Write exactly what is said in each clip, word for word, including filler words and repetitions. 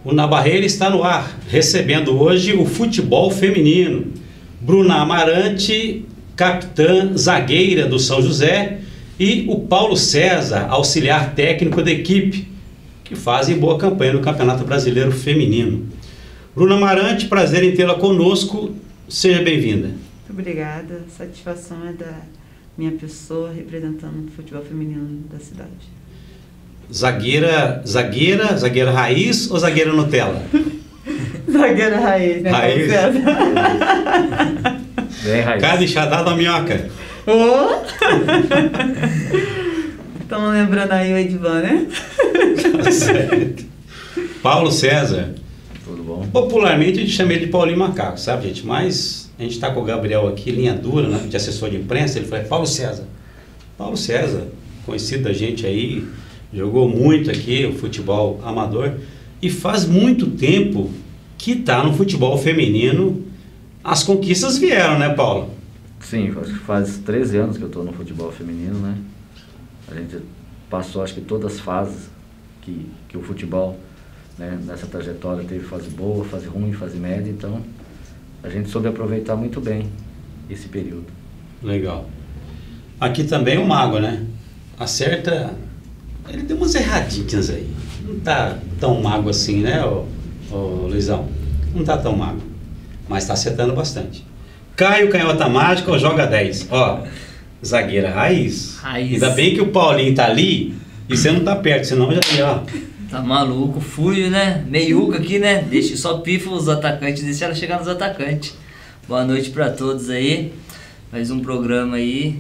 O Na Barreira está no ar, recebendo hoje o futebol feminino. Bruna Amarante, capitã zagueira do São José, e o Paulo César, auxiliar técnico da equipe, que fazem boa campanha no Campeonato Brasileiro Feminino. Bruna Amarante, prazer em tê-la conosco, seja bem-vinda. Muito obrigada, a satisfação é da minha pessoa representando o futebol feminino da cidade. Zagueira, zagueira, zagueira raiz ou zagueira Nutella? Zagueira raiz, né? Raiz. Bem raiz. Cada enxadada da minhoca. Oh! Estamos lembrando aí o Edvan, né? Tá certo. Paulo César. Tudo bom? Popularmente a gente chama ele de Paulinho Macaco, sabe, gente? Mas a gente está com o Gabriel aqui, linha dura, né, de assessor de imprensa. Ele falou: Paulo César. Paulo César, conhecido da gente aí, jogou muito aqui o futebol amador e faz muito tempo que está no futebol feminino. As conquistas vieram, né, Paulo? Sim, acho que faz treze anos que eu estou no futebol feminino, né? A gente passou, acho que todas as fases que, que o futebol, né, nessa trajetória teve fase boa, fase ruim, fase média, então a gente soube aproveitar muito bem esse período. Legal. Aqui também o Mago, né? Acerta, ele deu umas erradinhas aí. Não tá tão mago assim, né, ô, ô, Luizão? Não tá tão mago, mas tá acertando bastante. Caio Canhota Mágica, joga dez. Ó, zagueira raiz. Raiz. Ainda bem que o Paulinho tá ali e você não tá perto, senão já ia, ó. Tá maluco, fui, né? Meiuca aqui, né? Deixa, só pifa os atacantes, deixa ela chegar nos atacantes. Boa noite pra todos aí. Mais um programa aí.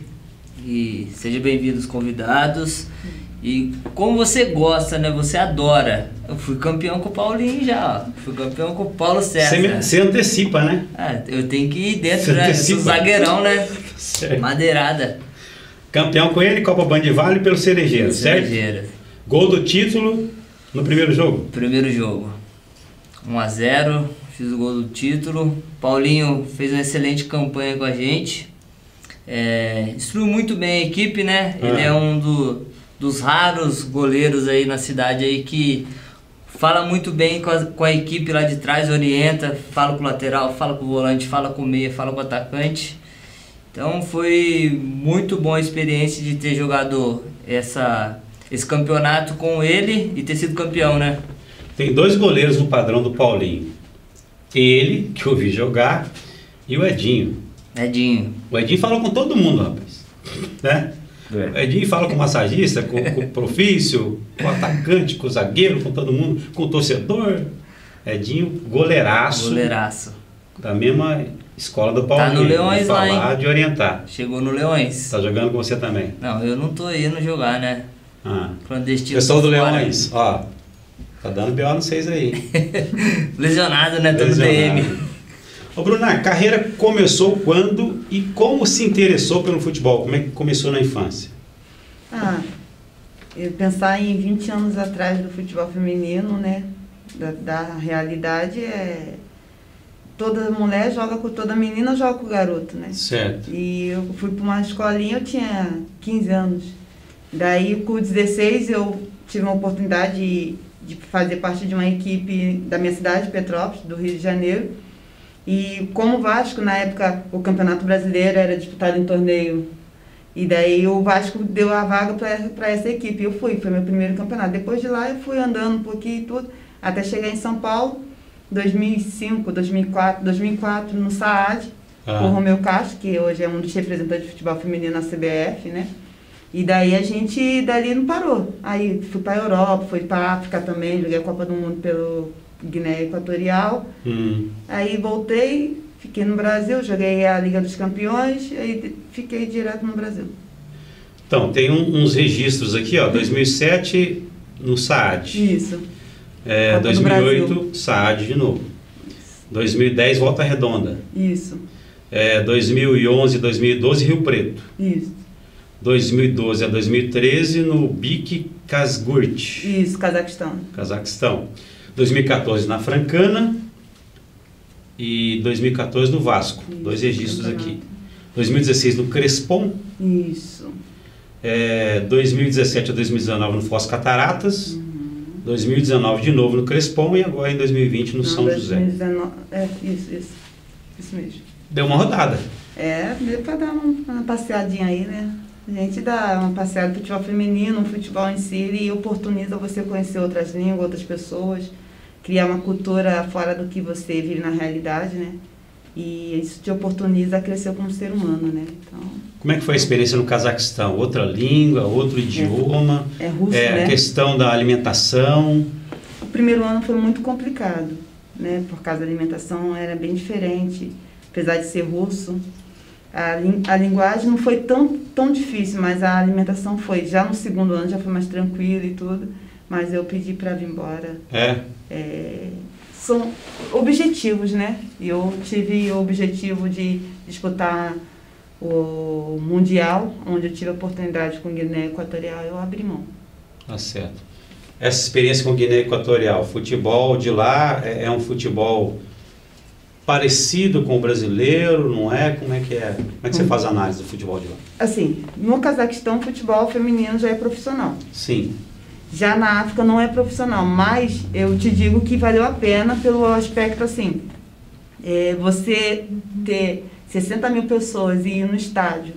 E sejam bem-vindos convidados. E como você gosta, né? Você adora. Eu fui campeão com o Paulinho já, ó. Fui campeão com o Paulo César. Você, me, você antecipa, né? Ah, eu tenho que ir dentro, Você né? antecipa. Sou zagueirão, né? Certo. Madeirada. Campeão com ele, Copa Bandivale pelo Cerejeiro, certo? Cerejeira. Gol do título no primeiro jogo? Primeiro jogo. um a zero, fiz o gol do título. Paulinho fez uma excelente campanha com a gente. É, instruiu muito bem a equipe, né? Ah. Ele é um do, dos raros goleiros aí na cidade aí que fala muito bem com a, com a equipe lá de trás, orienta, fala com o lateral, fala com o volante, fala com o meia, fala com o atacante. Então foi muito boa a experiência de ter jogado essa, esse campeonato com ele e ter sido campeão, né? Tem dois goleiros no padrão do Paulinho. Ele, que eu vi jogar, e o Edinho. Edinho. O Edinho fala com todo mundo, rapaz. Né? É. O Edinho fala com o massagista, com, com o profício, com o atacante, com o zagueiro, com todo mundo, com o torcedor. Edinho, goleiraço. Goleiraço. Da mesma escola do Paulinho. Tá no Leões de lá, falar, hein? de orientar. Chegou no Leões. Tá jogando com você também. Não, eu não tô indo jogar, né? Ah. Clandestino. Pessoal do fora. Leões, ó. Tá dando B O no seis aí. Lesionado, né? Tô no D M. Ô Bruna, a carreira começou quando e como se interessou pelo futebol? Como é que começou na infância? Ah, eu pensar em vinte anos atrás do futebol feminino, né? Da, da realidade é... Toda mulher joga com toda menina, joga com o garoto, né? Certo. E eu fui para uma escolinha, eu tinha quinze anos. Daí, com dezesseis, eu tive uma oportunidade de, de fazer parte de uma equipe da minha cidade, Petrópolis, do Rio de Janeiro. E como o Vasco, na época, o Campeonato Brasileiro era disputado em torneio. E daí o Vasco deu a vaga para essa equipe. Eu fui, foi meu primeiro campeonato. Depois de lá, eu fui andando um pouquinho e tudo, até chegar em São Paulo. dois mil e cinco, dois mil e quatro, dois mil e quatro no SAAD, ah. com o Romeu Castro, que hoje é um dos representantes de futebol feminino na C B F, né? E daí a gente, dali não parou. Aí fui para a Europa, fui para a África também, joguei a Copa do Mundo pelo Guiné Equatorial. Hum. Aí voltei, fiquei no Brasil, joguei a Liga dos Campeões, aí fiquei direto no Brasil. Então, tem um, uns registros aqui, ó, dois mil e sete no SAAD. Isso. É, dois mil e oito, SAAD de novo. Isso. dois mil e dez, Volta Redonda. Isso. É, dois mil e onze, dois mil e doze, Rio Preto. Isso. dois mil e doze a dois mil e treze no Bik Kazgurt. Isso, Cazaquistão. Cazaquistão. dois mil e quatorze na Francana e dois mil e quatorze no Vasco. Isso, dois registros aqui. dois mil e dezesseis no Crespon. Isso. É, dois mil e dezessete a dois mil e dezenove no Foz Cataratas. Uhum. dois mil e dezenove de novo no Crespom e agora em dois mil e vinte no Não, São José. dois mil e dezenove, é, isso, isso. Isso mesmo. Deu uma rodada. É, deu para dar uma, uma passeadinha aí, né? A gente dá uma passeada no futebol feminino, no futebol em si, e oportuniza você conhecer outras línguas, outras pessoas, criar uma cultura fora do que você vive na realidade, né? E isso te oportuniza a crescer como ser humano, né? Então, Como é que foi a experiência no Cazaquistão? Outra língua, outro idioma? é russo, é, né? A questão da alimentação. O primeiro ano foi muito complicado, né? Por causa da alimentação era bem diferente, apesar de ser russo. A, lin- a linguagem não foi tão, tão difícil, mas a alimentação foi. Já no segundo ano já foi mais tranquilo e tudo, mas eu pedi para vir embora. É. É, são objetivos, né? E eu tive o objetivo de disputar o Mundial, onde eu tive a oportunidade com Guiné Equatorial, eu abri mão. Tá certo. Essa experiência com Guiné Equatorial, futebol de lá é, é um futebol parecido com o brasileiro, não é? Como é que é? Como é que você faz a análise do futebol de lá? Assim, no Cazaquistão, o futebol feminino já é profissional. Sim. Já na África não é profissional, mas eu te digo que valeu a pena pelo aspecto assim, é, você ter sessenta mil pessoas e ir no estádio,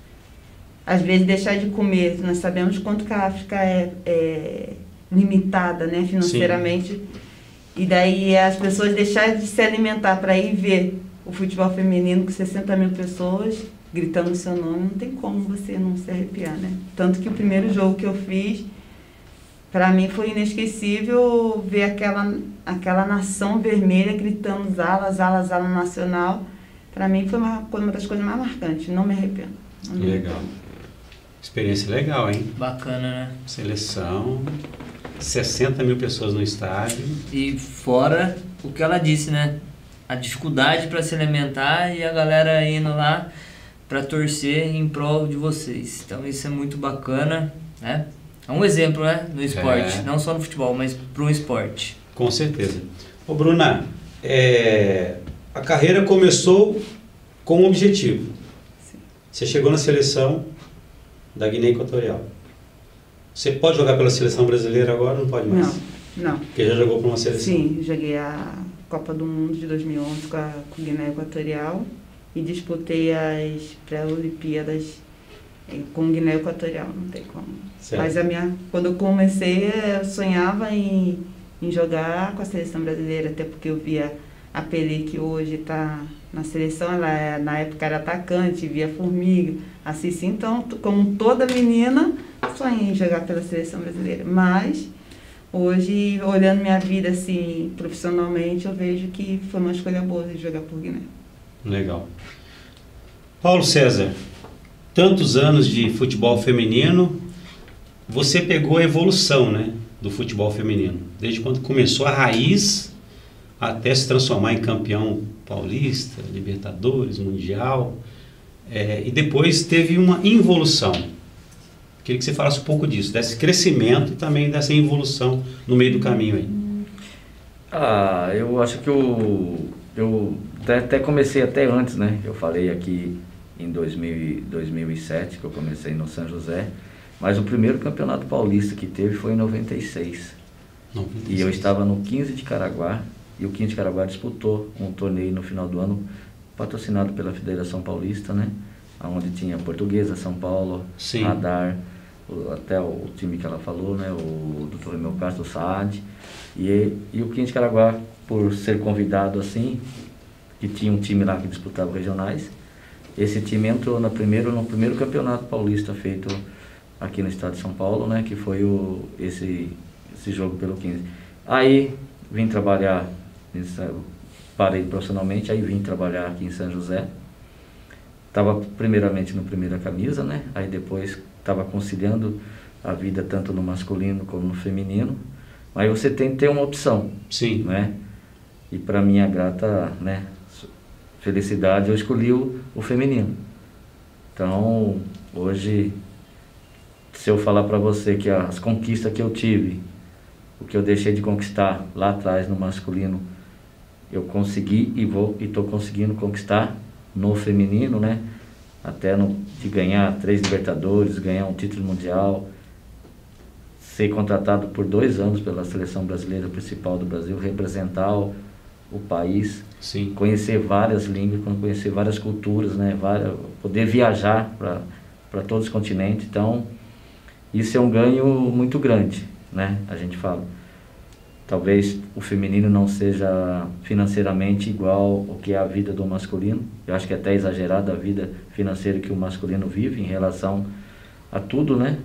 às vezes deixar de comer, nós sabemos quanto que a África é, é limitada, né, financeiramente, sim. E daí as pessoas deixarem de se alimentar para ir ver o futebol feminino com sessenta mil pessoas gritando o seu nome, não tem como você não se arrepiar, né? Tanto que o primeiro jogo que eu fiz, para mim foi inesquecível ver aquela, aquela nação vermelha gritando Zala, Zala, Zala Nacional. Para mim foi uma, uma das coisas mais marcantes, não me arrependo. Não me Legal. arrependo. Experiência legal, hein? Bacana, né? Seleção, sessenta mil pessoas no estádio. E fora o que ela disse, né? A dificuldade para se alimentar e a galera indo lá para torcer em prol de vocês. Então isso é muito bacana, né? É um exemplo, né? No esporte, É. não só no futebol, mas para um esporte. Com certeza. Ô Bruna, é, a carreira começou com um objetivo. Sim. Você chegou na seleção da Guiné Equatorial. Você pode jogar pela seleção brasileira agora ou não pode mais? Não, não. Porque já jogou para uma seleção. Sim, joguei a Copa do Mundo de dois mil e onze com a com Guiné Equatorial e disputei as pré-olimpíadas com Guiné Equatorial, não tem como. Certo. Mas a minha, quando eu comecei, eu sonhava em, em jogar com a seleção brasileira, até porque eu via a Pelé, que hoje está na seleção, ela na época era atacante, via Formiga, assim, sim, então, como toda menina, sonhei em jogar pela seleção brasileira. Mas hoje, olhando minha vida assim, profissionalmente, eu vejo que foi uma escolha boa de jogar por Guiné. Legal. Paulo César, tantos anos de futebol feminino, você pegou a evolução, né, do futebol feminino. Desde quando começou a raiz até se transformar em campeão paulista, Libertadores, Mundial. É, e depois teve uma involução. Queria que você falasse um pouco disso, desse crescimento e também dessa involução no meio do caminho aí. Ah, eu acho que eu, eu até, até comecei até antes, né? Eu falei aqui em dois mil, dois mil e sete, que eu comecei no São José, mas o primeiro campeonato paulista que teve foi em noventa e seis. noventa e seis. E eu estava no quinze de Caraguá, e o quinze de Caraguá disputou um torneio no final do ano, patrocinado pela Federação Paulista, né? Onde tinha Portuguesa, São Paulo, Sim. Radar, o, até o time que ela falou, né? O doutor Remeu Castro, o Saad. E, e o quinze de Caraguá, por ser convidado assim, que tinha um time lá que disputava regionais, esse time entrou no primeiro, no primeiro campeonato paulista feito aqui no estado de São Paulo, né? Que foi o, esse, esse jogo pelo quinze. Aí vim trabalhar, parei profissionalmente, aí vim trabalhar aqui em São José. Estava primeiramente no Primeira Camisa, né? Aí depois estava conciliando a vida tanto no masculino como no feminino. Mas você tem que ter uma opção. Sim. Né? E para minha grata, né, felicidade, eu escolhi o, o feminino. Então, hoje, se eu falar para você que as conquistas que eu tive, o que eu deixei de conquistar lá atrás no masculino, eu consegui e vou e estou conseguindo conquistar no feminino, né? Até no, de ganhar três Libertadores, ganhar um título mundial. ser contratado por dois anos pela seleção brasileira principal do Brasil, representar o, o país, Sim. conhecer várias línguas, conhecer várias culturas, né? Várias, poder viajar para todos os continentes. Então, isso é um ganho muito grande, né? A gente fala. Talvez o feminino não seja financeiramente igual ao que é a vida do masculino. Eu acho que é até exagerado a vida financeira que o masculino vive em relação a tudo, né?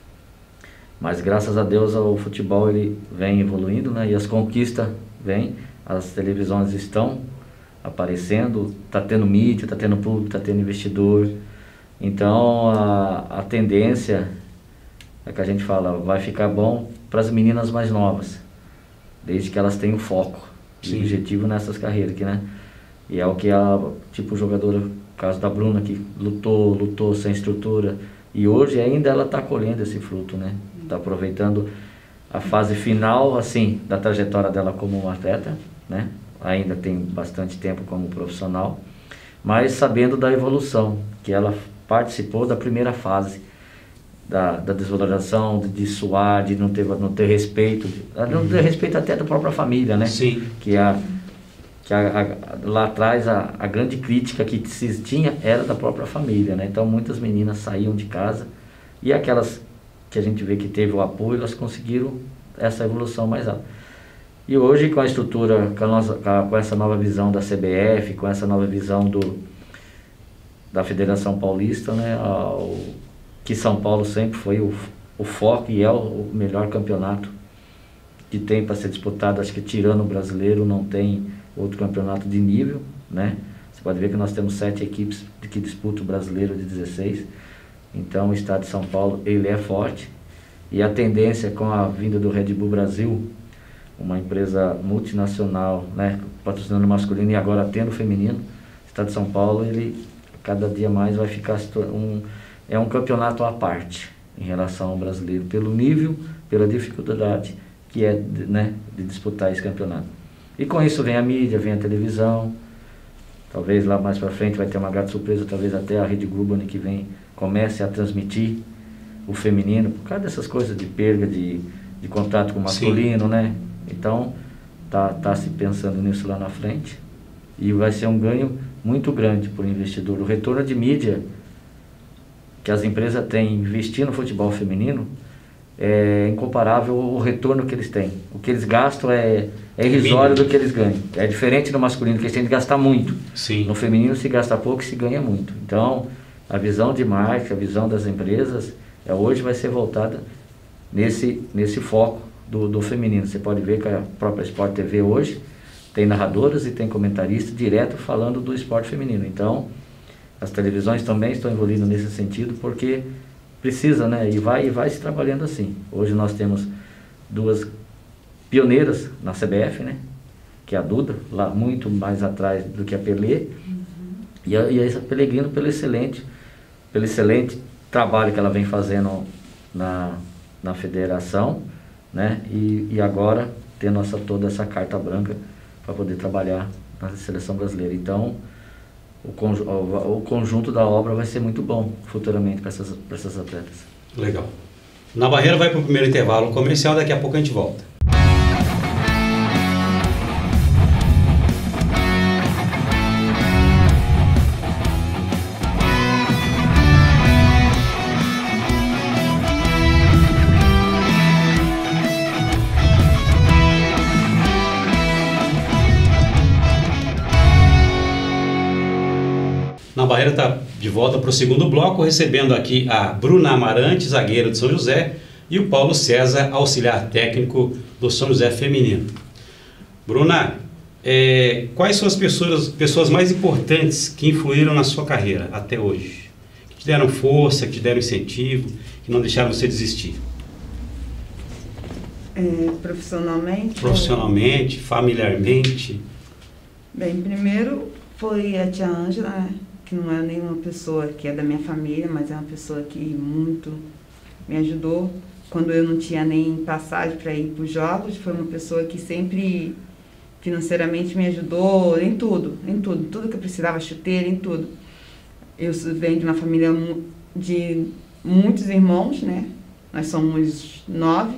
Mas graças a Deus o futebol ele vem evoluindo, né? E as conquistas vêm, as televisões estão aparecendo, está tendo mídia, está tendo público, está tendo investidor. Então a, a tendência é que a gente fala, vai ficar bom para as meninas mais novas, desde que elas tenham foco e objetivo nessas carreiras aqui, né? E é o que a, tipo, jogadora, o caso da Bruna, que lutou, lutou sem estrutura, e hoje ainda ela está colhendo esse fruto, né? Está aproveitando a fase final, assim, da trajetória dela como atleta, né? Ainda tem bastante tempo como profissional, mas sabendo da evolução, que ela participou da primeira fase, da, da desvalorização, de, de suar, de não ter, não ter respeito, não ter respeito até da própria família, né? Sim. Que, a, que a, a, lá atrás a, a grande crítica que se tinha era da própria família, né? Então muitas meninas saíam de casa e aquelas que a gente vê que teve o apoio, elas conseguiram essa evolução mais alta. E hoje com a estrutura, com, a nossa, com essa nova visão da C B F, com essa nova visão do, da Federação Paulista, né? Ao, que São Paulo sempre foi o, o foco e é o, o melhor campeonato que tem para ser disputado. Acho que tirando o brasileiro não tem outro campeonato de nível, né? Você pode ver que nós temos sete equipes que disputam o brasileiro de dezesseis. Então o estado de São Paulo ele é forte e a tendência com a vinda do Red Bull Brasil, uma empresa multinacional, né, patrocinando o masculino e agora tendo o feminino, o estado de São Paulo ele cada dia mais vai ficar um é um campeonato à parte em relação ao brasileiro, pelo nível, pela dificuldade que é, né, de disputar esse campeonato. E com isso vem a mídia, vem a televisão, talvez lá mais para frente vai ter uma grande surpresa, talvez até a Rede Globo ano que vem comece a transmitir o feminino, por causa dessas coisas de perda de, de contato com o masculino, Sim. né? Então, tá, tá se pensando nisso lá na frente e vai ser um ganho muito grande para o investidor. O retorno de mídia que as empresas têm investir no futebol feminino é incomparável o retorno que eles têm. O que eles gastam é, é irrisório do que eles ganham. É diferente no masculino, que eles têm de gastar muito. Sim. No feminino se gasta pouco e se ganha muito. Então, a visão de marca, a visão das empresas, é, hoje vai ser voltada nesse, nesse foco do, do feminino. Você pode ver que a própria Sport T V hoje tem narradoras e tem comentaristas direto falando do esporte feminino. Então, as televisões também estão envolvidas nesse sentido, porque precisa, né? E vai, e vai se trabalhando assim. Hoje nós temos duas pioneiras na C B F, né? Que é a Duda, lá muito mais atrás do que a Pelé, uhum. e, a, e a Pelegrino pelo excelente, pelo excelente trabalho que ela vem fazendo na, na federação, né? E, e agora tendo essa, toda essa carta branca para poder trabalhar na seleção brasileira. Então, O, conj o, o conjunto da obra vai ser muito bom futuramente para essas, para essas atletas. Legal. Na Barreira vai para o primeiro intervalo comercial, daqui a pouco a gente volta. Na Barreira está de volta para o segundo bloco, recebendo aqui a Bruna Amarante, zagueira do São José, e o Paulo César, auxiliar técnico do São José Feminino. Bruna, é, quais são as pessoas, pessoas mais importantes que influíram na sua carreira até hoje? Que te deram força, que te deram incentivo, que não deixaram você desistir? É, profissionalmente? Profissionalmente, ou... familiarmente? Bem, primeiro foi a tia Ângela, né? Que não é nenhuma pessoa que é da minha família, mas é uma pessoa que muito me ajudou. Quando eu não tinha nem passagem para ir para os jogos, foi uma pessoa que sempre financeiramente me ajudou em tudo, em tudo, tudo que eu precisava, chuteira, em tudo. Eu venho de uma família de muitos irmãos, né? nós somos nove.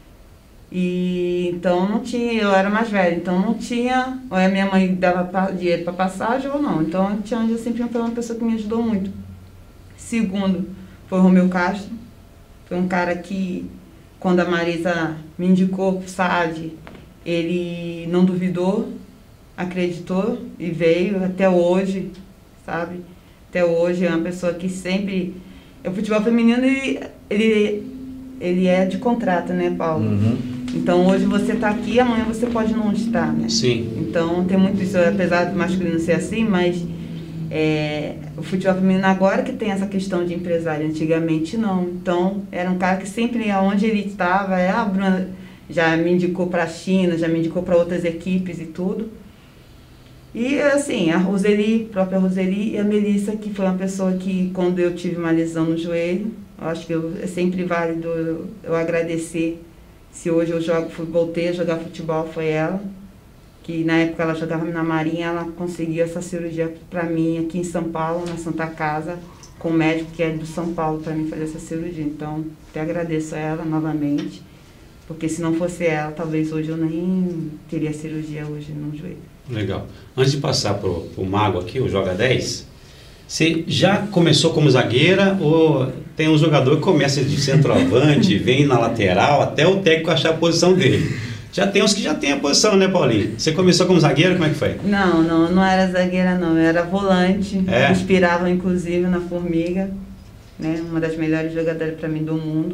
E então não tinha, eu era mais velha, então não tinha, ou a minha mãe dava dinheiro para passagem ou não. Então a tia Ângela sempre foi uma pessoa que me ajudou muito. Segundo, foi o Romeu Castro. Foi um cara que, quando a Marisa me indicou para o S A A D, ele não duvidou, acreditou e veio até hoje, sabe? Até hoje é uma pessoa que sempre... O futebol feminino, ele, ele, ele é de contrato, né, Paulo? Uhum. Então hoje você está aqui, amanhã você pode não estar, né? Sim. Então tem muito isso, apesar do masculino ser assim, mas é, o futebol feminino agora que tem essa questão de empresário, antigamente não. Então era um cara que sempre, aonde ele estava, é, a Bruna já me indicou para a China, já me indicou para outras equipes e tudo. E assim, a Roseli, a própria Roseli e a Melissa, que foi uma pessoa que quando eu tive uma lesão no joelho, eu acho que eu, é sempre válido eu, eu agradecer. Se hoje eu jogo, voltei a jogar futebol, foi ela, que na época ela jogava na Marinha, ela conseguiu essa cirurgia para mim aqui em São Paulo, na Santa Casa, com o médico que é do São Paulo para mim fazer essa cirurgia. Então, até agradeço a ela novamente, porque se não fosse ela, talvez hoje eu nem teria cirurgia hoje no joelho. Legal. Antes de passar para o Mago aqui, o Joga dez, você já começou como zagueira ou tem um jogador que começa de centroavante, vem na lateral, até o técnico achar a posição dele? Já tem uns que já tem a posição, né, Paulinho? Você começou como zagueira, como é que foi? Não, não, não era zagueira não, eu era volante, é? inspirava inclusive na Formiga, né, uma das melhores jogadoras para mim do mundo.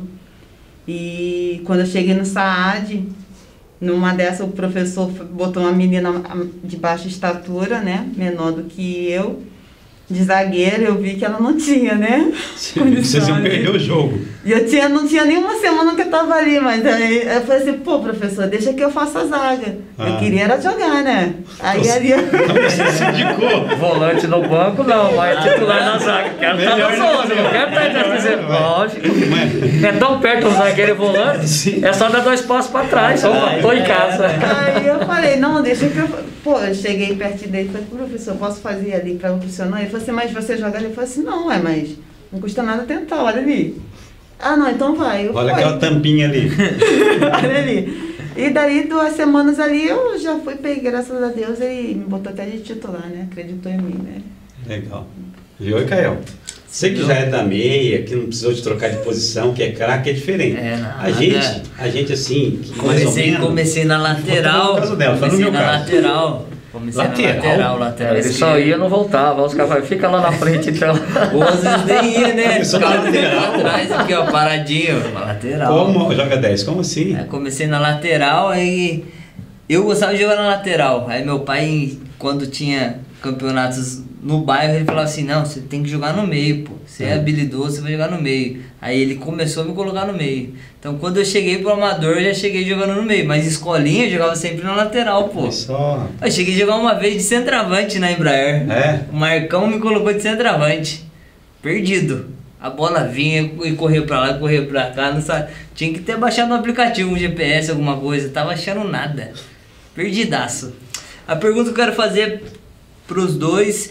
E quando eu cheguei no S A A D, numa dessa o professor botou uma menina de baixa estatura, né, menor do que eu, de zagueira, eu vi que ela não tinha, né? Vocês iam perder o jogo. E eu tinha, não tinha nenhuma semana que eu tava ali, mas aí eu falei assim, pô, professor, deixa que eu faça a zaga. Ah. Eu queria era jogar, né? Aí Nossa, ali... Você se indicou. Volante no banco não, mas titular na zaga. Quero estar na zona, não quero estar dizer, lógico. É tão perto o zagueiro e volante, sim. É só dar dois passos pra trás, só ah, tô em casa. Aí eu falei, não, deixa que eu... Pô, eu cheguei perto dele e falei, professor, posso fazer ali pra funcionar? Ele falou assim, mas você joga ali? Eu falei assim, não, é, mas não custa nada tentar, olha ali. Ah, não, então vai. Eu olha fui. Aquela tampinha ali. Olha ali. E daí, duas semanas ali, eu já fui, peguei, graças a Deus, ele me botou até de titular, né? Acreditou em mim, né? Legal. Viu, Caio? Você que já é da meia, que não precisou de trocar de posição, que é craque, é diferente. É, nada. A gente, a gente assim... Que comecei, menos, comecei na lateral. No caso dela, comecei no meu na caso. lateral. Comecei lateral, na lateral, lateral. Ele esquerda. só ia, não voltava. Os caras falavam, fica lá na frente então. Ou às vezes nem ia, né? Começou na lateral. Atrás aqui, ó, paradinho, na lateral. Como joga dez? Como assim? É, comecei na lateral, aí eu gostava de jogar na lateral. Aí meu pai, quando tinha campeonatos no bairro, ele falava assim, não, você tem que jogar no meio, pô. Você é, é habilidoso, você vai jogar no meio. Aí ele começou a me colocar no meio. Então quando eu cheguei pro amador, eu já cheguei jogando no meio. Mas escolinha, eu jogava sempre na lateral, pô. Só. Eu cheguei a jogar uma vez de centroavante na Embraer. É? O Marcão me colocou de centroavante. Perdido. A bola vinha e corria pra lá, corria pra cá. Não sabe. Tinha que ter baixado um aplicativo, um G P S, alguma coisa. Tava achando nada. Perdidaço. A pergunta que eu quero fazer pros dois...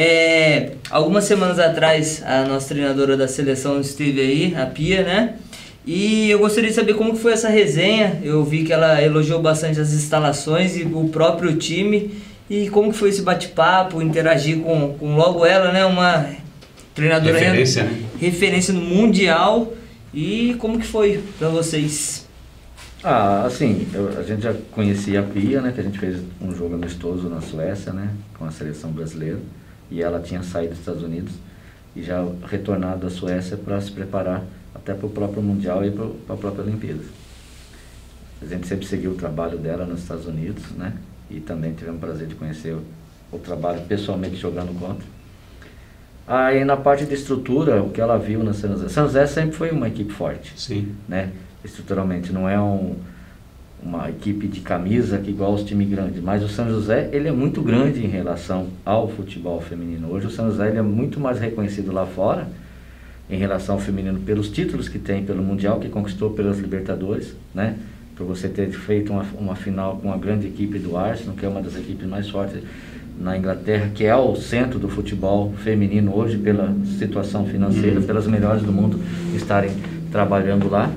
É, algumas semanas atrás, a nossa treinadora da seleção esteve aí, a Pia, né? E eu gostaria de saber como que foi essa resenha. Eu vi que ela elogiou bastante as instalações e o próprio time. E como que foi esse bate-papo, interagir com, com logo ela, né? Uma treinadora referência, né? referência no Mundial. E como que foi pra vocês? Ah, assim, eu, a gente já conhecia a Pia, né? Que a gente fez um jogo amistoso na Suécia, né? Com a seleção brasileira. E ela tinha saído dos Estados Unidos e já retornado da Suécia para se preparar até para o próprio Mundial e para a própria Olimpíada. A gente sempre seguiu o trabalho dela nos Estados Unidos, né? E também tivemos o prazer de conhecer o, o trabalho pessoalmente jogando contra. Aí na parte de estrutura, o que ela viu na São José, São José sempre foi uma equipe forte. Sim. Né? Estruturalmente, não é um... uma equipe de camisa que igual os times grandes, mas o São José ele é muito grande em relação ao futebol feminino. Hoje o São José ele é muito mais reconhecido lá fora em relação ao feminino pelos títulos que tem pelo Mundial, que conquistou pelas Libertadores, né? Por você ter feito uma, uma final com uma grande equipe do Arsenal, que é uma das equipes mais fortes na Inglaterra, que é o centro do futebol feminino hoje pela situação financeira, pelas melhores do mundo estarem trabalhando lá.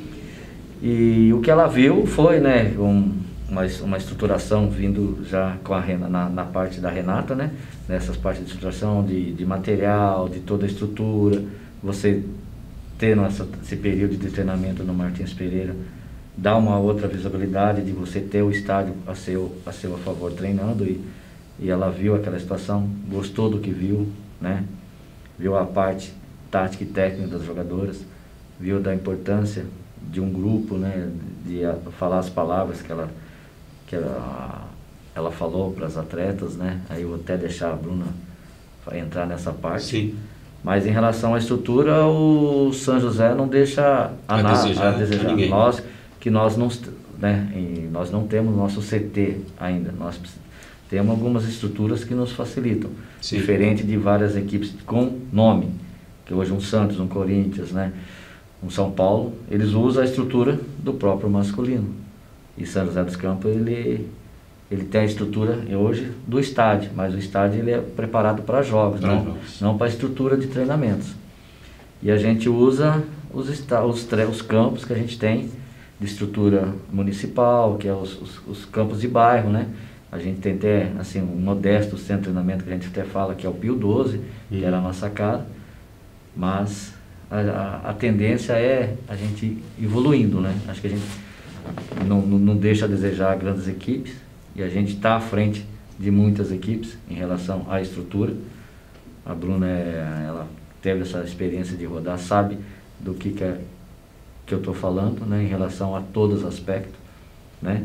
E o que ela viu foi, né, um, uma, uma estruturação vindo já com a Renata, na, na parte da Renata, né, nessas partes de estruturação, de, de material, de toda a estrutura, você ter essa, esse período de treinamento no Martins Pereira, dá uma outra visibilidade de você ter o estádio a seu a, seu a favor treinando, e, e ela viu aquela situação, gostou do que viu, né, viu a parte tática e técnica das jogadoras, viu da importância de um grupo, né, de a, falar as palavras que ela, que ela, ela falou para as atletas, né, aí eu vou até deixar a Bruna entrar nessa parte. Sim. Mas em relação à estrutura, o São José não deixa a, a na, desejar, a desejar. a ninguém. Nós, que nós não, né, e nós não temos nosso C T ainda, nós temos algumas estruturas que nos facilitam, Sim. diferente de várias equipes com nome, que hoje um Santos, um Corinthians, né, um São Paulo, eles usam a estrutura do próprio masculino. E São José dos Campos, ele, ele tem a estrutura hoje do estádio, mas o estádio ele é preparado para jogos, Pra não, jogos. não para a estrutura de treinamentos. E a gente usa os, os, os campos que a gente tem de estrutura municipal, que é os, os, os campos de bairro, né? A gente tem até assim, um modesto centro de treinamento que a gente até fala que é o Pio doze, que Uhum. era a nossa cara, mas a, a, a tendência é a gente ir evoluindo, né? Acho que a gente não, não, não deixa a desejar grandes equipes, e a gente está à frente de muitas equipes em relação à estrutura. A Bruna, é, ela teve essa experiência de rodar, sabe do que, que, é, que eu estou falando, né, em relação a todos os aspectos, né?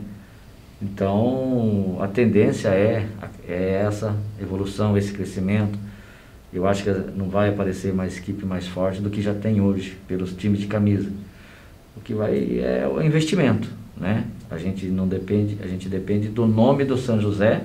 Então, a tendência é, é essa evolução, esse crescimento. Eu acho que não vai aparecer mais equipe mais forte do que já tem hoje, pelos times de camisa. O que vai é o investimento, né? A gente não depende, a gente depende do nome do São José,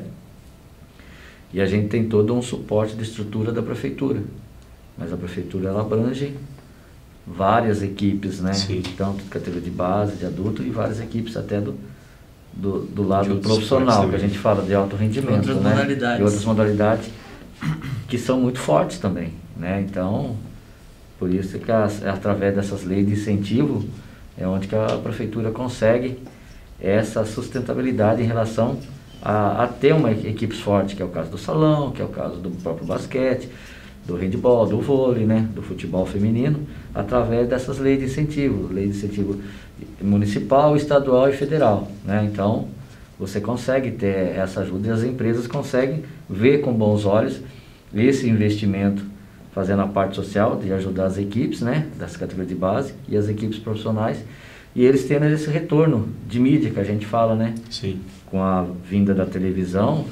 e a gente tem todo um suporte de estrutura da prefeitura. Mas a prefeitura, ela abrange várias equipes, né? Sim. Tanto de categoria de base, de adulto, e várias equipes até do, do, do lado De outros profissional, esportes que a também. gente fala de alto rendimento, Outras né? modalidades. E outras modalidades que são muito fortes também, né? Então, por isso que as, através dessas leis de incentivo é onde que a prefeitura consegue essa sustentabilidade em relação a, a ter uma equipe forte, que é o caso do salão, que é o caso do próprio basquete, do handebol, do vôlei, né, do futebol feminino, através dessas leis de incentivo, lei de incentivo municipal, estadual e federal, né? Então, você consegue ter essa ajuda, e as empresas conseguem ver com bons olhos esse investimento, fazendo a parte social de ajudar as equipes, né, das categorias de base e as equipes profissionais, e eles tendo esse retorno de mídia que a gente fala, né? Sim. Com a vinda da televisão,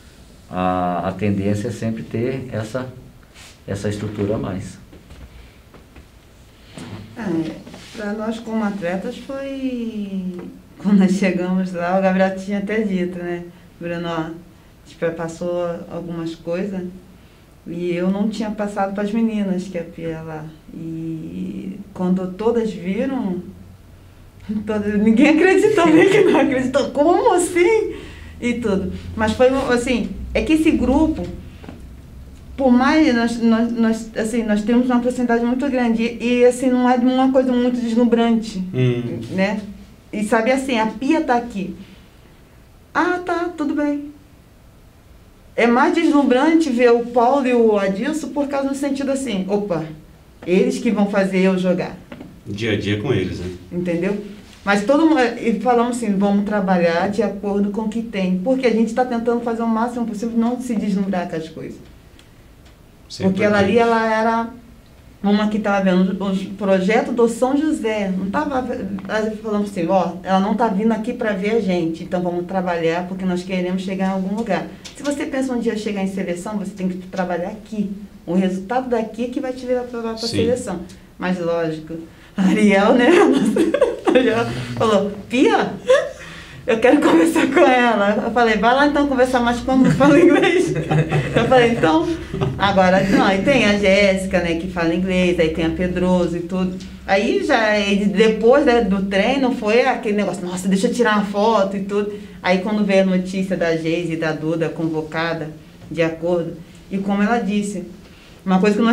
a, a tendência é sempre ter essa, essa estrutura a mais. É, para nós como atletas foi... Quando nós chegamos lá, o Gabriel tinha até dito, né? Bruno, ó, a gente passou algumas coisas e eu não tinha passado para as meninas que ia lá. E quando todas viram, todas, ninguém acreditou, nem que não acreditou. Como assim? E tudo. Mas foi assim, é que esse grupo, por mais, nós, nós, nós, assim, nós temos uma proximidade muito grande e, e assim, não é uma coisa muito deslumbrante, Hum. né? E sabe assim, a Pia tá aqui. Ah, tá, tudo bem. É mais deslumbrante ver o Paulo e o Adilson por causa do sentido assim, opa, eles que vão fazer eu jogar. Dia a dia com eles, né? Entendeu? Mas todo mundo, e falamos assim, vamos trabalhar de acordo com o que tem. Porque a gente está tentando fazer o máximo possível não se deslumbrar com as coisas. Isso é Porque ela ali, importante. ela era uma que estava vendo o projeto do São José. Não estava falando assim, ó, ela não está vindo aqui para ver a gente, então vamos trabalhar porque nós queremos chegar em algum lugar. Se você pensa um dia chegar em seleção, você tem que trabalhar aqui. O resultado daqui é que vai te levar para a seleção. Mas lógico, a Ariel, né? A Ariel falou, Pia, eu quero conversar com ela. Eu falei, vai lá então conversar mais como eu falo inglês. Eu falei, então, agora não, aí tem a Jéssica, né, que fala inglês, aí tem a Pedroso e tudo. Aí já, depois, né, do treino, foi aquele negócio, nossa, deixa eu tirar uma foto e tudo. Aí quando veio a notícia da Geise e da Duda convocada, de acordo, e como ela disse, uma coisa que nós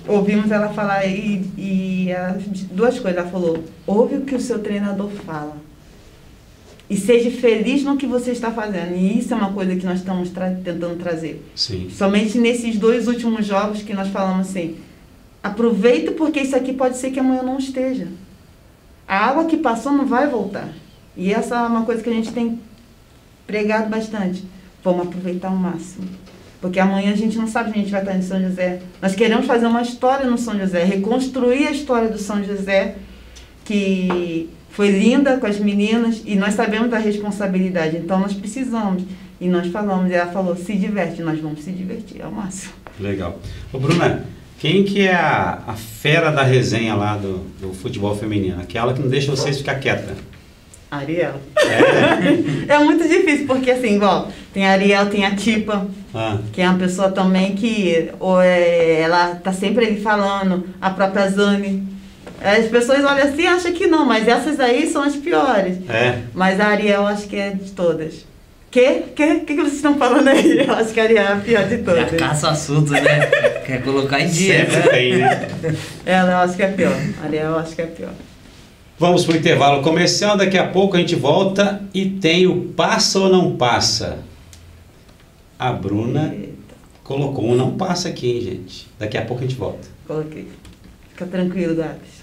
ouvimos ela falar e, e ela, duas coisas. Ela falou, ouve o que o seu treinador fala. E seja feliz no que você está fazendo. E isso é uma coisa que nós estamos tra- tentando trazer. Sim. Somente nesses dois últimos jogos que nós falamos assim, aproveita porque isso aqui pode ser que amanhã não esteja. A água que passou não vai voltar. E essa é uma coisa que a gente tem pregado bastante. Vamos aproveitar ao máximo. Porque amanhã a gente não sabe se a gente vai estar em São José. Nós queremos fazer uma história no São José, reconstruir a história do São José, que foi linda com as meninas, e nós sabemos da responsabilidade. Então nós precisamos. E nós falamos, e ela falou, se diverte, nós vamos se divertir ao máximo. Legal. Ô, Bruna, quem que é a, a fera da resenha lá do, do futebol feminino? Aquela que não deixa vocês ficar quieta. Ariel. É? É muito difícil, porque assim, igual, tem a Ariel, tem a Tipa, Ah, que é uma pessoa também que ou é, ela tá sempre ali falando, a própria Zane. As pessoas olham assim e acham que não, mas essas aí são as piores. é. Mas a Ariel acho que é de todas. Que? Que? Que que vocês estão falando aí? Eu acho que a Ariel é a pior de Já todas. caça o assunto, né? Quer colocar em dia, Sempre né? tem, né? Ela eu acho que é pior. A Ariel eu acho que é pior. Vamos para o intervalo comercial, daqui a pouco a gente volta e tem o Passa ou Não Passa. A Bruna Eita, colocou um não passa aqui, hein, gente. Daqui a pouco a gente volta. coloquei. Fica tranquilo, Gabs.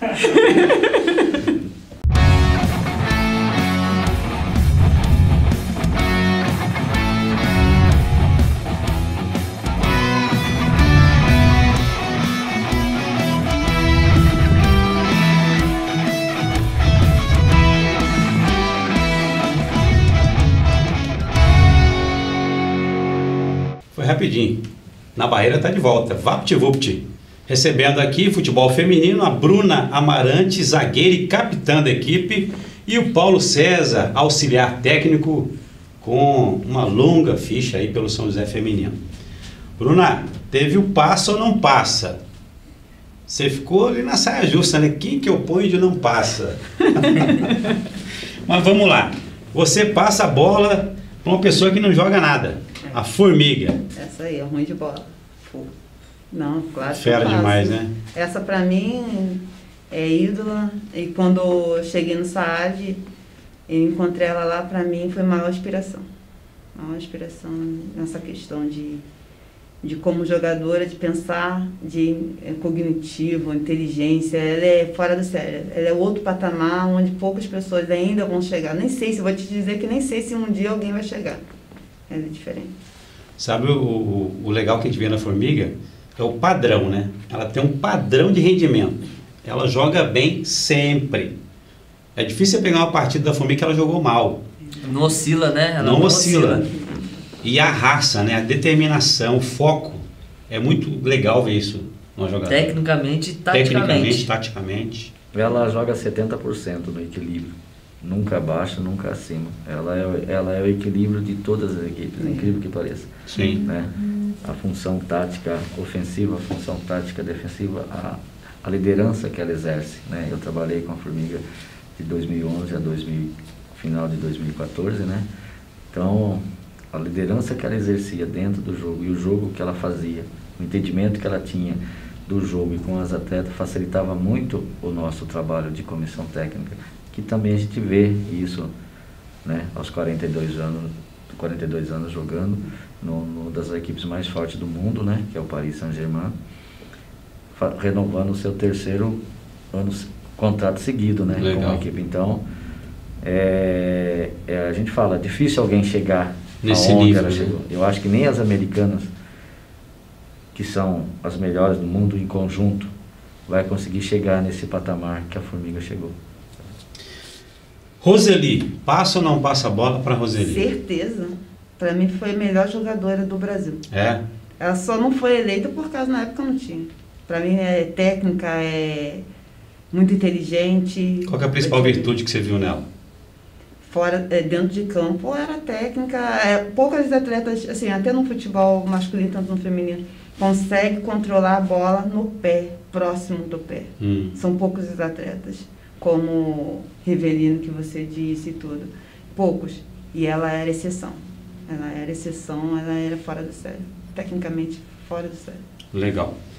Foi rapidinho. Na barreira tá de volta. VaptVupt. Recebendo aqui futebol feminino, a Bruna Amarante, zagueira e capitã da equipe, e o Paulo César, auxiliar técnico, com uma longa ficha aí pelo São José feminino. Bruna, teve o passa ou não passa? Você ficou ali na saia justa, né? Quem que eu ponho de não passa? Mas vamos lá. Você passa a bola para uma pessoa que não joga nada. A Formiga. Essa aí é ruim de bola. Pô. Não, claro que Fera eu faço. demais, né? Essa pra mim é ídola. E quando eu cheguei no Saad, eu encontrei ela lá, pra mim foi maior inspiração. Maior inspiração nessa questão de, de como jogadora, de pensar, de é, cognitivo, inteligência. Ela é fora do sério. Ela é outro patamar onde poucas pessoas ainda vão chegar. Nem sei se, vou te dizer que nem sei se um dia alguém vai chegar. Ela é diferente. Sabe o, o, o legal que a gente vê na Formiga? É o padrão, né? Ela tem um padrão de rendimento. Ela joga bem sempre. É difícil você pegar uma partida da Formiga que ela jogou mal. Não oscila, né? Ela Não oscila. E a raça, né? A determinação, o foco. É muito legal ver isso no jogador. Tecnicamente e taticamente. Tecnicamente, taticamente. Ela joga setenta por cento no equilíbrio. Nunca abaixo, nunca acima. Ela é, ela é o equilíbrio de todas as equipes, é incrível que pareça. Sim. Né? A função tática ofensiva, a função tática defensiva, a, a liderança que ela exerce. Né? Eu trabalhei com a Formiga de dois mil e onze a dois mil, final de dois mil e quatorze, né? Então, a liderança que ela exercia dentro do jogo e o jogo que ela fazia, o entendimento que ela tinha do jogo e com as atletas facilitava muito o nosso trabalho de comissão técnica, que também a gente vê isso, né, aos quarenta e dois anos, quarenta e dois anos jogando no, no das equipes mais fortes do mundo, né, que é o Paris Saint-Germain, renovando o seu terceiro ano, contrato seguido, né, Legal. com a equipe. Então, é, é, a gente fala, difícil alguém chegar Nesse aonde nível, ela né? chegou. Eu acho que nem as americanas, que são as melhores do mundo em conjunto, vai conseguir chegar nesse patamar que a Formiga chegou. Roseli, passa ou não passa a bola para Roseli? Certeza. Pra mim foi a melhor jogadora do Brasil. É? Ela só não foi eleita por causa na época não tinha. Pra mim é técnica, é muito inteligente. Qual que é a principal virtude que você viu nela? Fora, é, dentro de campo era técnica. É, poucas atletas, assim, até no futebol masculino, tanto no feminino, consegue controlar a bola no pé, próximo do pé. Hum. São poucos os atletas, como Rivelino, que você disse e tudo. Poucos. E ela era exceção. Ela era exceção, ela era fora do sério. Tecnicamente, fora do sério. Legal.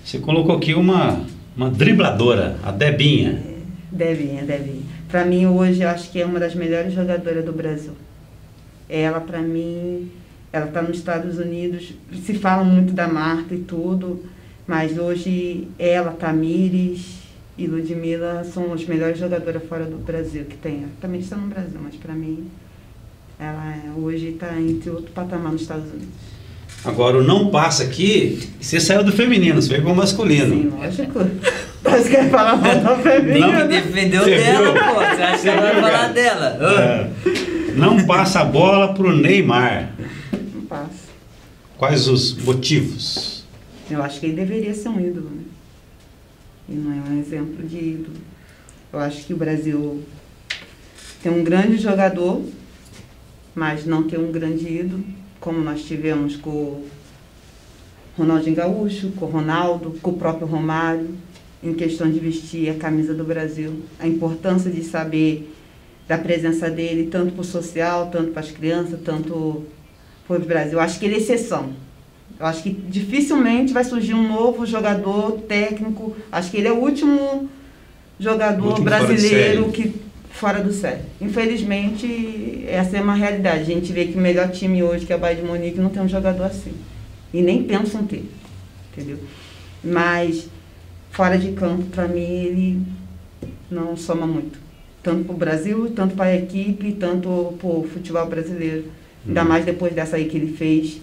Você colocou aqui uma, uma dribladora, a Debinha. É, Debinha, Debinha. Para mim, hoje, eu acho que é uma das melhores jogadoras do Brasil. Ela, para mim, ela está nos Estados Unidos, se fala muito da Marta e tudo, mas hoje ela, Tamires e Ludmilla são as melhores jogadoras fora do Brasil que tem. Ela também está no Brasil, mas para mim, ela é, hoje está entre outro patamar nos Estados Unidos. Agora, o não passa aqui, você saiu do feminino, você veio com o masculino. Sim, lógico. Parece que vai falar mal do feminino. Não me defendeu Você dela, viu? pô. Você acha que ela vai falar dela? É. Não passa a bola pro Neymar. Não passa. Quais os motivos? Eu acho que ele deveria ser um ídolo, né? E não é um exemplo de ídolo. Eu acho que o Brasil tem um grande jogador, mas não tem um grande ídolo, como nós tivemos com o Ronaldinho Gaúcho, com o Ronaldo, com o próprio Romário, em questão de vestir a camisa do Brasil. A importância de saber da presença dele, tanto para o social, tanto para as crianças, tanto para o Brasil. Eu acho que ele é exceção. Eu acho que dificilmente vai surgir um novo jogador técnico. Acho que ele é o último jogador último brasileiro fora que fora do sério. Infelizmente, essa é uma realidade. A gente vê que o melhor time hoje, que é o Bayern de Munique, não tem um jogador assim. E nem pensam ter. Entendeu? Mas, fora de campo, para mim, ele não soma muito. Tanto para o Brasil, tanto para a equipe, tanto para o futebol brasileiro. Ainda mais depois dessa aí que ele fez,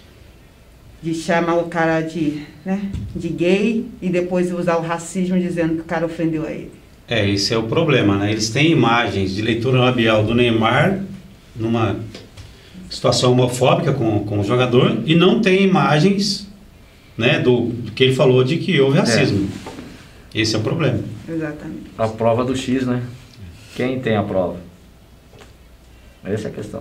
de chamar o cara de, né, de gay e depois usar o racismo dizendo que o cara ofendeu a ele. É, esse é o problema, né? Eles têm imagens de leitura labial do Neymar numa situação homofóbica com, com o jogador e não tem imagens, né, do, do que ele falou de que houve racismo. É. Esse é o problema. Exatamente. A prova do X, né? Quem tem a prova? Essa é a questão.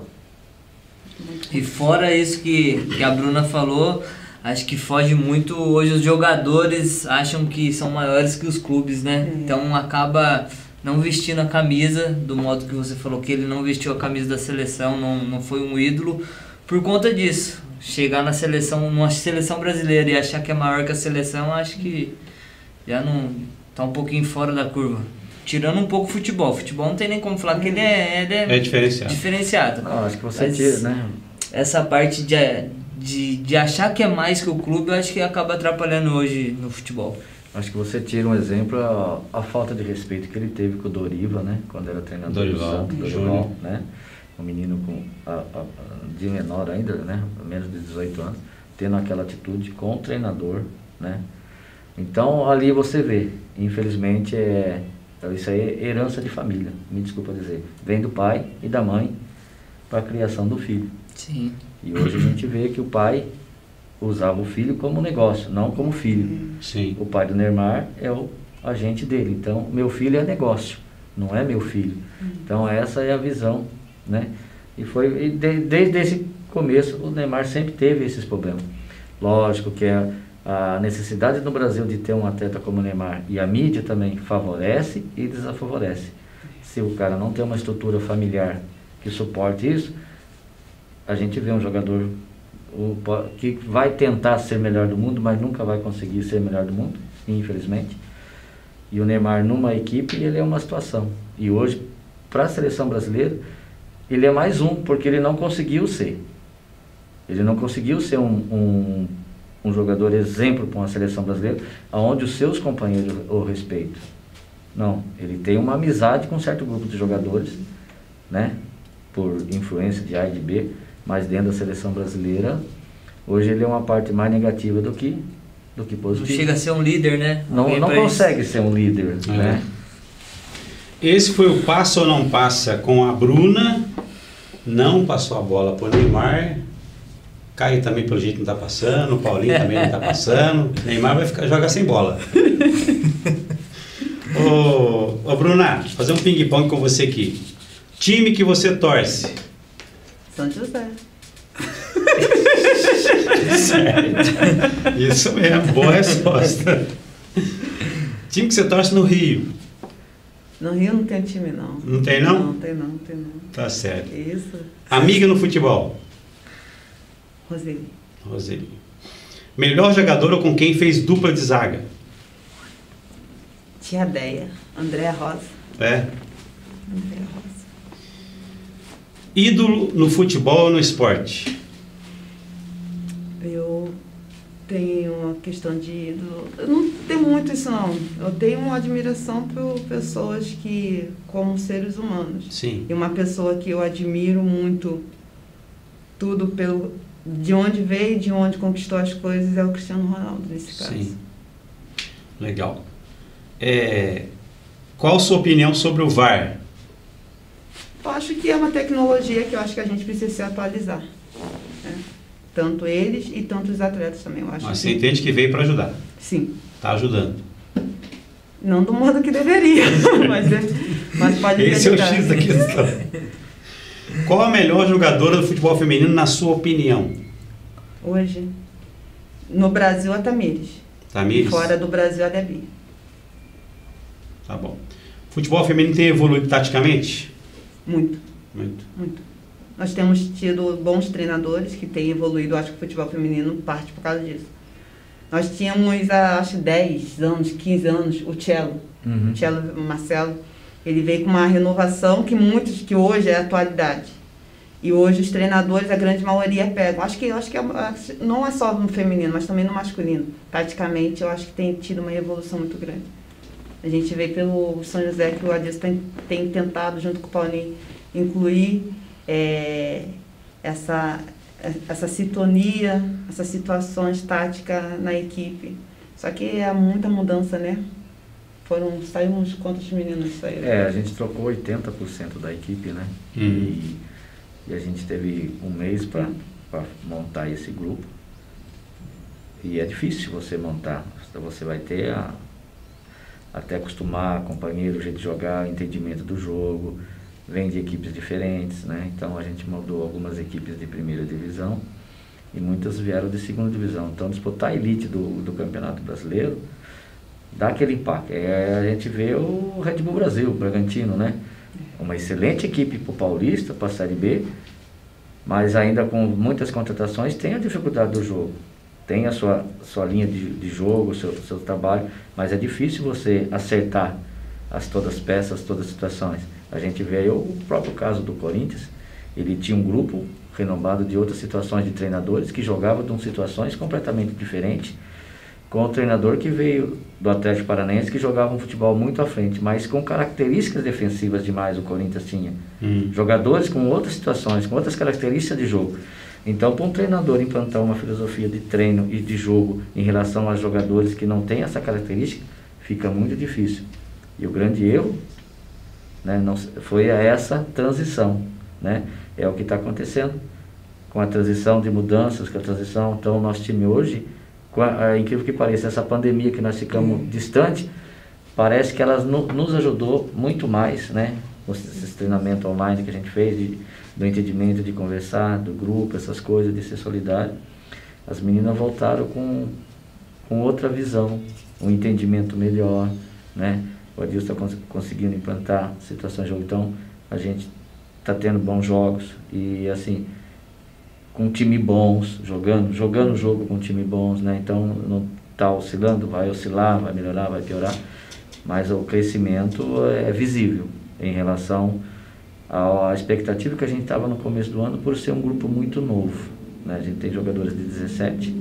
E fora isso que, que a Bruna falou, acho que foge muito. Hoje os jogadores acham que são maiores que os clubes, né? É. Então acaba não vestindo a camisa, do modo que você falou que ele não vestiu a camisa da seleção, não, não foi um ídolo, por conta disso. Chegar na seleção, numa seleção brasileira e achar que é maior que a seleção, acho que já não tá um pouquinho fora da curva. Tirando um pouco o futebol. Futebol não tem nem como falar que ele é, ele é, É diferenciado. diferenciado. Não, acho que você Mas tira, né? Essa parte de, de, de achar que é mais que o clube, eu acho que acaba atrapalhando hoje no futebol. Acho que você tira um exemplo, a, a falta de respeito que ele teve com o Doriva, né? Quando era treinador Dorival, do Santos, Júnior. Dorival, né? Um menino com a, a, a, de menor ainda, né? Menos de dezoito anos, tendo aquela atitude com o treinador, né? Então, ali você vê, infelizmente, é, isso aí é herança de família, me desculpa dizer. Vem do pai e da mãe para a criação do filho. Sim. E hoje a gente vê que o pai usava o filho como negócio, não como filho. Sim. O pai do Neymar é o agente dele. Então, meu filho é negócio, não é meu filho. Então, essa é a visão, né? E foi e de, desde esse começo, o Neymar sempre teve esses problemas. Lógico que a, a necessidade no Brasil de ter um atleta como o Neymar e a mídia também favorece e desfavorece. Se o cara não tem uma estrutura familiar que suporte isso, a gente vê um jogador o, que vai tentar ser melhor do mundo, mas nunca vai conseguir ser melhor do mundo, infelizmente. E o Neymar numa equipe, ele é uma situação. E hoje, para a seleção brasileira, ele é mais um, porque ele não conseguiu ser. Ele não conseguiu ser um, um, um jogador exemplo para uma seleção brasileira, onde os seus companheiros o respeitam. Não, ele tem uma amizade com um certo grupo de jogadores, né? Por influência de A e de B, mas dentro da seleção brasileira, hoje ele é uma parte mais negativa do que, do que positiva. Não chega a ser um líder, né? Não, Alguém não pra consegue ser um líder, É. né? Esse foi o Passa ou Não Passa com a Bruna. Não passou a bola para o Neymar. Caio também, pelo jeito, não está passando. O Paulinho também não está passando. Neymar vai ficar, jogar sem bola. Ô, ô Bruna, fazer um ping-pong com você aqui. Time que você torce. São José. Certo. Isso mesmo, boa resposta. Time que você torce no Rio. No Rio não tem time, não. Não tem, não? Não, tem não, tem não. Tá certo. Isso. Amiga no futebol. Roseli. Roseli. Melhor jogador ou com quem fez dupla de zaga? Tia Deia, Andréa Rosa. É. Andréa Rosa. Ídolo no futebol ou no esporte? Eu tenho uma questão de ídolo. Eu não tenho muito isso, não. Eu tenho uma admiração por pessoas que, como seres humanos. Sim. E uma pessoa que eu admiro muito, tudo pelo, de onde veio, de onde conquistou as coisas, é o Cristiano Ronaldo, nesse caso. Sim. Legal. É, qual a sua opinião sobre o V A R? Eu acho que é uma tecnologia que eu acho que a gente precisa se atualizar. Né? Tanto eles e tanto os atletas também, eu acho. Mas que... você entende que veio para ajudar? Sim. Está ajudando. Não do modo que deveria, mas, é, mas pode Esse ajudar. é o X da questão. Qual a melhor jogadora do futebol feminino, na sua opinião? Hoje, no Brasil, a Tamires. Tamires? Fora do Brasil, a Debbie. Tá bom. Futebol feminino tem evoluído taticamente? Muito, Muito. muito. Nós temos tido bons treinadores que têm evoluído, acho que o futebol feminino parte por causa disso. Nós tínhamos, acho, dez anos, quinze anos, o Cello, Uhum. o Cello Marcelo. Ele veio com uma renovação que muitos, que hoje é a atualidade. E hoje os treinadores, a grande maioria pegam. Acho que, acho que é, não é só no feminino, mas também no masculino. Taticamente, eu acho que tem tido uma evolução muito grande. A gente vê pelo São José que o Adilson tem, tem tentado, junto com o Paulinho, incluir é, essa, essa sintonia, essas situações táticas na equipe. Só que é muita mudança, né? Foram, saímos quantos meninos saíram? É, a gente trocou oitenta por cento da equipe, né? Uhum. E, e a gente teve um mês para montar esse grupo. E é difícil você montar. Você vai ter a, até acostumar, companheiro, o jeito de jogar, entendimento do jogo. Vem de equipes diferentes, né? Então a gente mudou algumas equipes de primeira divisão e muitas vieram de segunda divisão. Então disputar a elite do, do Campeonato Brasileiro dá aquele impacto. É, a gente vê o Red Bull Brasil, o Bragantino, né? Uma excelente equipe para o Paulista, para a Série B, mas ainda com muitas contratações tem a dificuldade do jogo. Tem a sua, sua linha de, de jogo, o seu, seu trabalho, mas é difícil você acertar as, todas as peças, todas as situações. A gente vê aí o próprio caso do Corinthians, ele tinha um grupo renomado de outras situações de treinadores que jogavam de situações completamente diferentes, com o treinador que veio do Atlético Paranaense, que jogava um futebol muito à frente, mas com características defensivas demais o Corinthians tinha. Hum. Jogadores com outras situações, com outras características de jogo. Então, para um treinador implantar uma filosofia de treino e de jogo em relação a jogadores que não têm essa característica, fica muito difícil. E o grande erro, né, não, foi essa transição, né? É o que está acontecendo com a transição de mudanças, com a transição. Então, o nosso time hoje, com a, a, incrível que pareça, essa pandemia que nós ficamos uhum. distante, parece que ela no, nos ajudou muito mais, né? Esse treinamento online que a gente fez, de, do entendimento, de conversar, do grupo, essas coisas, de ser solidário. As meninas voltaram com, com outra visão, um entendimento melhor, né? O Adilson está cons conseguindo implantar situações de jogo, então a gente está tendo bons jogos e assim, com um time bons, jogando, jogando o jogo com um time bons, né? Então não está oscilando, vai oscilar, vai melhorar, vai piorar, mas o crescimento é visível em relação à expectativa que a gente estava no começo do ano por ser um grupo muito novo, né? A gente tem jogadores de dezessete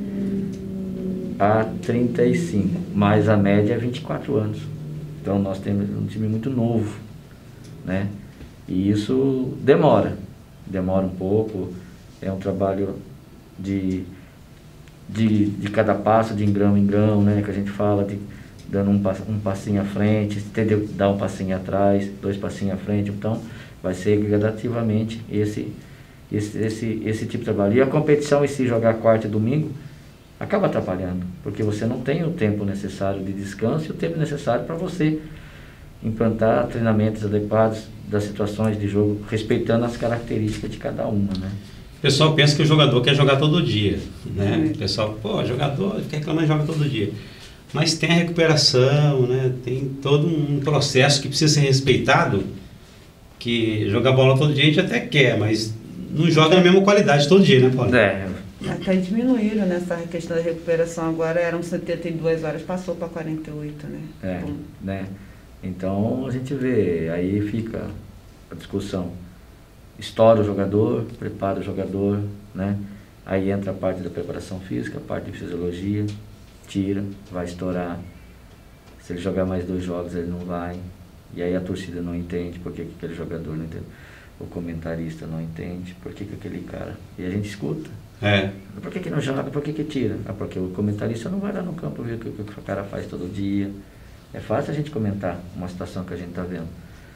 a trinta e cinco, mas a média é vinte e quatro anos. Então nós temos um time muito novo, né? E isso demora, demora um pouco, é um trabalho de, de, de cada passo, de grão em grão, né? Que a gente fala, de dando um, um passinho à frente, entendeu? Dar um passinho atrás, dois passinhos à frente, então vai ser gradativamente esse, esse, esse, esse tipo de trabalho. E a competição em si, jogar quarta e domingo, acaba atrapalhando, porque você não tem o tempo necessário de descanso e o tempo necessário para você implantar treinamentos adequados das situações de jogo, respeitando as características de cada uma, né? O pessoal pensa que o jogador quer jogar todo dia, né? O pessoal, pô, jogador quer reclamar e joga todo dia. Mas tem a recuperação, né? Tem todo um processo que precisa ser respeitado, que jogar bola todo dia a gente até quer, mas não joga na mesma qualidade todo dia, né, Paulo? É, Até diminuíram nessa questão da recuperação, agora eram setenta e duas horas, passou para quarenta e oito, né? É, Bom. né? Então a gente vê, aí fica a discussão. Estoura o jogador, prepara o jogador, né? Aí entra a parte da preparação física, a parte de fisiologia, tira, vai estourar. Se ele jogar mais dois jogos, ele não vai. E aí a torcida não entende por que, que aquele jogador não entende. O comentarista não entende por que, que aquele cara... E a gente escuta. É. Por que, que não joga? Por que, que tira? Ah, porque o comentarista não vai lá no campo ver o que, o que o cara faz todo dia. É fácil a gente comentar uma situação que a gente está vendo.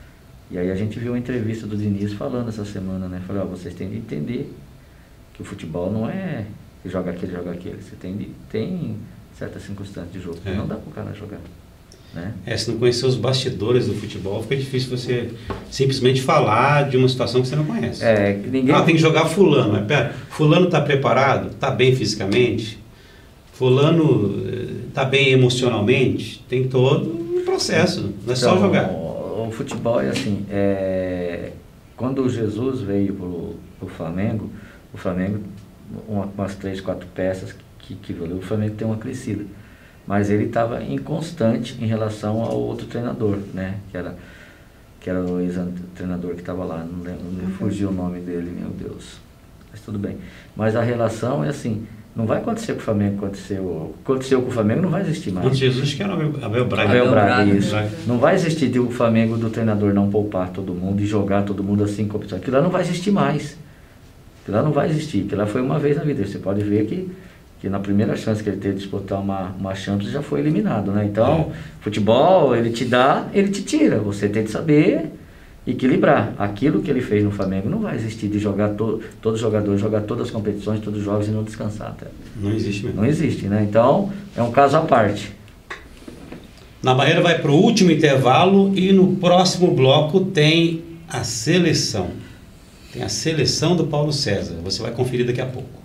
E aí a gente viu uma entrevista do Diniz falando essa semana, né? Falou, ó, vocês têm de entender que o futebol não é que joga aquele, joga aquele. Você tem, de, tem certas circunstâncias de jogo. É. Não dá para o cara jogar. Né? É, se não conhecer os bastidores do futebol, fica difícil você simplesmente falar de uma situação que você não conhece. É, ninguém... Ah, tem que jogar fulano. Mas pera, fulano está preparado? Está bem fisicamente? Fulano está bem emocionalmente? Tem todo um processo, não é então, só jogar. O, o futebol é assim, é, quando o Jesus veio para o Flamengo, o Flamengo, uma, umas três, quatro peças que, que valeu, o Flamengo tem uma crescida. Mas ele estava inconstante em relação ao outro treinador, né? Que era, que era o ex-treinador que estava lá, não, lembro, não fugiu o nome dele, meu Deus. Mas tudo bem. Mas a relação é assim, não vai acontecer com o Flamengo, aconteceu, aconteceu com o Flamengo, não vai existir mais. Antes Jesus que era Abel, Abel Braga. Abel Braga, Braga, isso. Braga. Não vai existir o Flamengo do treinador não poupar todo mundo e jogar todo mundo assim, competição. Aquilo lá não vai existir mais. Aquilo lá não vai existir. Aquilo lá foi uma vez na vida. Você pode ver que que na primeira chance que ele teve de disputar uma, uma Champions já foi eliminado, né? Então, é. futebol, ele te dá, ele te tira. Você tem que saber equilibrar. Aquilo que ele fez no Flamengo não vai existir de jogar to, todo jogador, jogar todas as competições, todos os jogos e não descansar. Tá? Não existe mesmo. Não existe, né? Então, é um caso à parte. Na Barreira vai para o último intervalo e no próximo bloco tem a seleção. Tem a seleção do Paulo César. Você vai conferir daqui a pouco.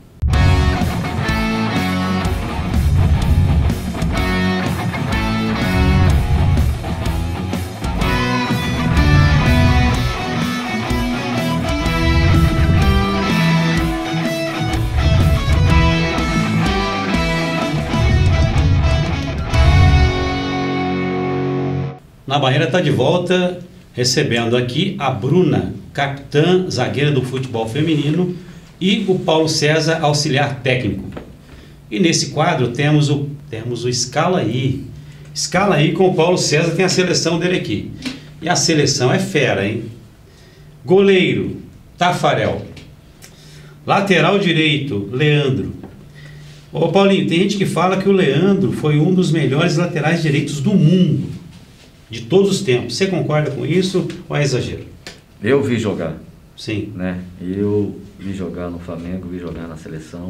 Na Barreira está de volta, recebendo aqui a Bruna, capitã, zagueira do futebol feminino, e o Paulo César, auxiliar técnico. E nesse quadro temos o, temos o Escala aí. Escala aí com o Paulo César, tem a seleção dele aqui. E a seleção é fera, hein? Goleiro, Tafarel. Lateral direito, Leandro. Ô Paulinho, tem gente que fala que o Leandro foi um dos melhores laterais direitos do mundo. De todos os tempos. Você concorda com isso ou é exagero? Eu vi jogar. Sim. Né? Eu vi jogar no Flamengo, vi jogar na seleção.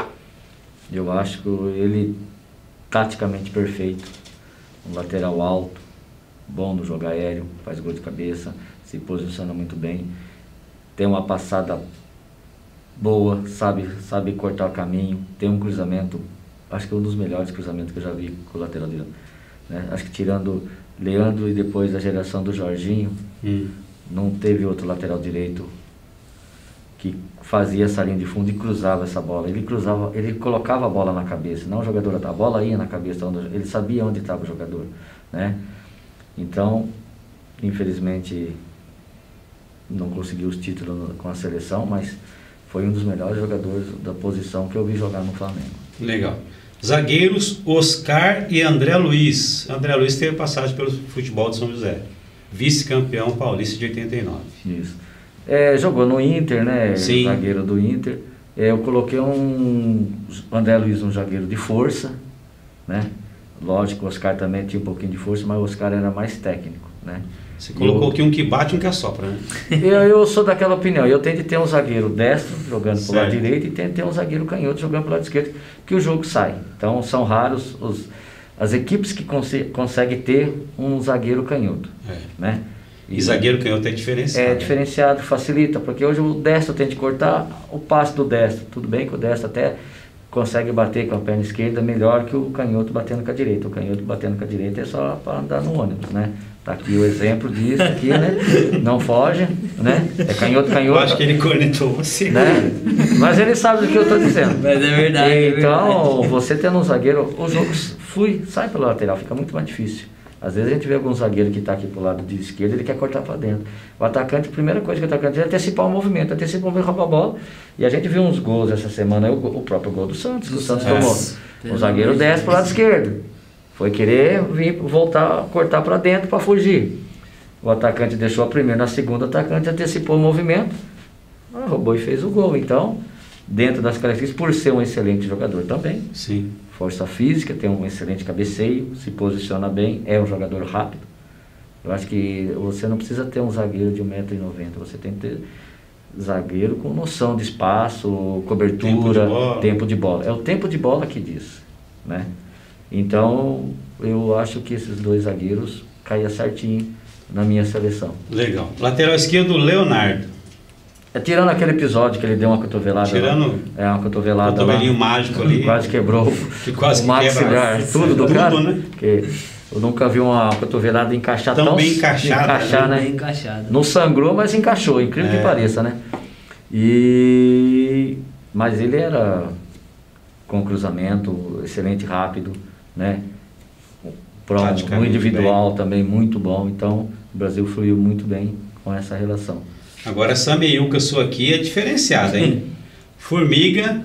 Eu acho que ele, taticamente perfeito, um lateral alto, bom no jogo aéreo, faz gol de cabeça, se posiciona muito bem, tem uma passada boa, sabe, sabe cortar o caminho, tem um cruzamento, acho que é um dos melhores cruzamentos que eu já vi com o lateral direito. Né? Acho que tirando Leandro e depois a geração do Jorginho, hum. não teve outro lateral direito que fazia essa linha de fundo e cruzava essa bola. Ele cruzava, ele colocava a bola na cabeça, não o jogador, a bola ia na cabeça, ele sabia onde estava o jogador, né? Então, infelizmente, não conseguiu os títulos com a seleção, mas foi um dos melhores jogadores da posição que eu vi jogar no Flamengo. Legal. Zagueiros, Oscar e André Luiz. André Luiz teve passagem pelo futebol de São José. Vice-campeão paulista de oitenta e nove. Isso. É, jogou no Inter, né? Sim. Zagueiro do Inter. É, eu coloquei um André Luiz, um zagueiro de força, né? Lógico, o Oscar também tinha um pouquinho de força, mas o Oscar era mais técnico, né? Você colocou eu, aqui um que bate e um que assopra, né? Eu, eu sou daquela opinião. Eu tenho de ter um zagueiro destro jogando pro lado direito e tenho de ter um zagueiro canhoto jogando pro lado esquerdo, que o jogo sai. Então são raros os, as equipes que cons conseguem ter um zagueiro canhoto. É. Né? E, e zagueiro canhoto é diferenciado. É diferenciado, facilita, porque hoje o destro tem de cortar o passe do destro. Tudo bem que o destro até consegue bater com a perna esquerda melhor que o canhoto batendo com a direita. O canhoto batendo com a direita é só para andar no ônibus, né? Tá aqui o exemplo disso aqui, né? Não foge, né? É canhoto, canhoto. Eu acho que ele cornetou você. Né? Mas ele sabe do que eu estou dizendo. Mas é verdade. Então, é verdade. você tendo um zagueiro, o jogo flui, sai pela lateral, fica muito mais difícil. Às vezes a gente vê algum zagueiro que está aqui pro lado de esquerda, ele quer cortar para dentro. O atacante, a primeira coisa que o atacante é antecipar o movimento, antecipar o movimento, roubar a bola. E a gente viu uns gols essa semana, o, o próprio gol do Santos, que o Santos tomou. O zagueiro desce pro lado esquerdo. Foi querer vir, voltar, cortar para dentro para fugir. O atacante deixou a primeira, na segunda o atacante antecipou o movimento, roubou e fez o gol. Então, dentro das características, por ser um excelente jogador também. Sim. Força física, tem um excelente cabeceio, se posiciona bem, é um jogador rápido. Eu acho que você não precisa ter um zagueiro de um metro e noventa, você tem que ter zagueiro com noção de espaço, cobertura, tempo de bola. Tempo de bola. É o tempo de bola que diz, né? Então, eu acho que esses dois zagueiros caíam certinho na minha seleção. Legal. Lateral esquerdo, Leonardo. É, tirando aquele episódio que ele deu uma cotovelada. Tirando é uma cotovelada cotovelinho lá, mágico ali. Quase quebrou Que quase o que maxilar, quebra, tudo do tudo, cara. né? Que eu nunca vi uma cotovelada encaixar tão, tão bem encaixada, encaixar, né? né? Bem encaixada. Não sangrou, mas encaixou, incrível É. que pareça, né? E mas ele era com cruzamento excelente, rápido, né? Pro, no individual também muito bom. Então o Brasil fluiu muito bem com essa relação. Agora essa meiuca sua aqui é diferenciada, hein? Formiga,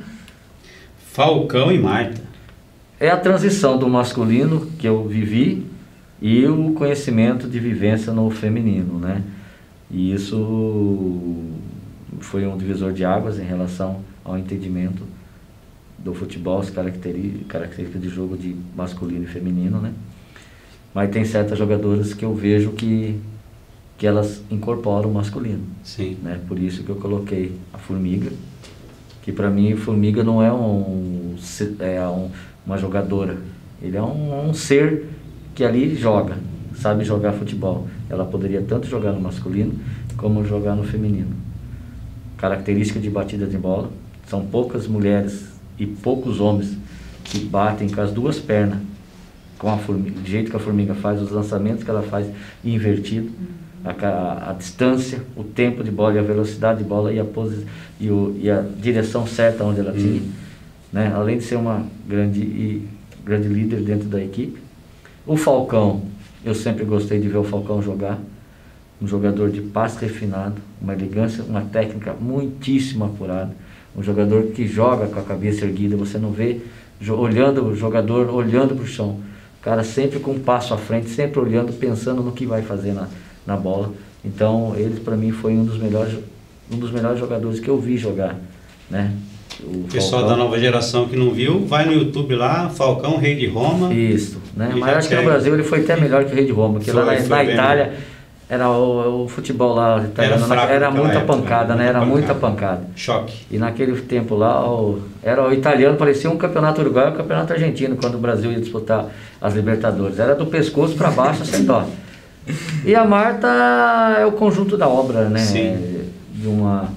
Falcão e Marta. É a transição do masculino que eu vivi e o conhecimento de vivência no feminino, né? E isso foi um divisor de águas em relação ao entendimento do futebol, as caracteri- características de jogo de masculino e feminino, né? Mas tem certas jogadoras que eu vejo que, que elas incorporam o masculino. Sim. Né? Por isso que eu coloquei a Formiga, que para mim Formiga não é, um, é um, uma jogadora, ele é um, um ser que ali joga, sabe jogar futebol. Ela poderia tanto jogar no masculino como jogar no feminino. Característica de batida de bola, são poucas mulheres e poucos homens que batem com as duas pernas, com a formiga, do jeito que a formiga faz, os lançamentos que ela faz invertido. A, a, a distância, o tempo de bola e a velocidade de bola e a, posi e, o, e a direção certa onde ela tinha, uhum. Né? Além de ser uma grande, e, grande líder dentro da equipe. O Falcão, eu sempre gostei de ver o Falcão jogar, um jogador de passe refinado, uma elegância, uma técnica muitíssimo apurada, um jogador que joga com a cabeça erguida, você não vê olhando o jogador, olhando para o chão, o cara sempre com um passo à frente, sempre olhando, pensando no que vai fazer na na bola. Então ele para mim foi um dos melhores um dos melhores jogadores que eu vi jogar, né? O pessoal Falcão, da nova geração que não viu, vai no YouTube lá, Falcão, Rei de Roma. Isso, né? E Mas acho quer... que no Brasil ele foi até melhor que o Rei de Roma, porque foi, lá na, foi na bem, Itália né? era o, o futebol lá italiano, era, fraco era muita época, pancada, né? Era pancada. muita pancada. Choque. E naquele tempo lá, o, era o italiano, parecia um campeonato uruguaio, um campeonato argentino, quando o Brasil ia disputar as Libertadores. Era do pescoço para baixo, sem dó. E a Marta é o conjunto da obra, né? Sim. De uma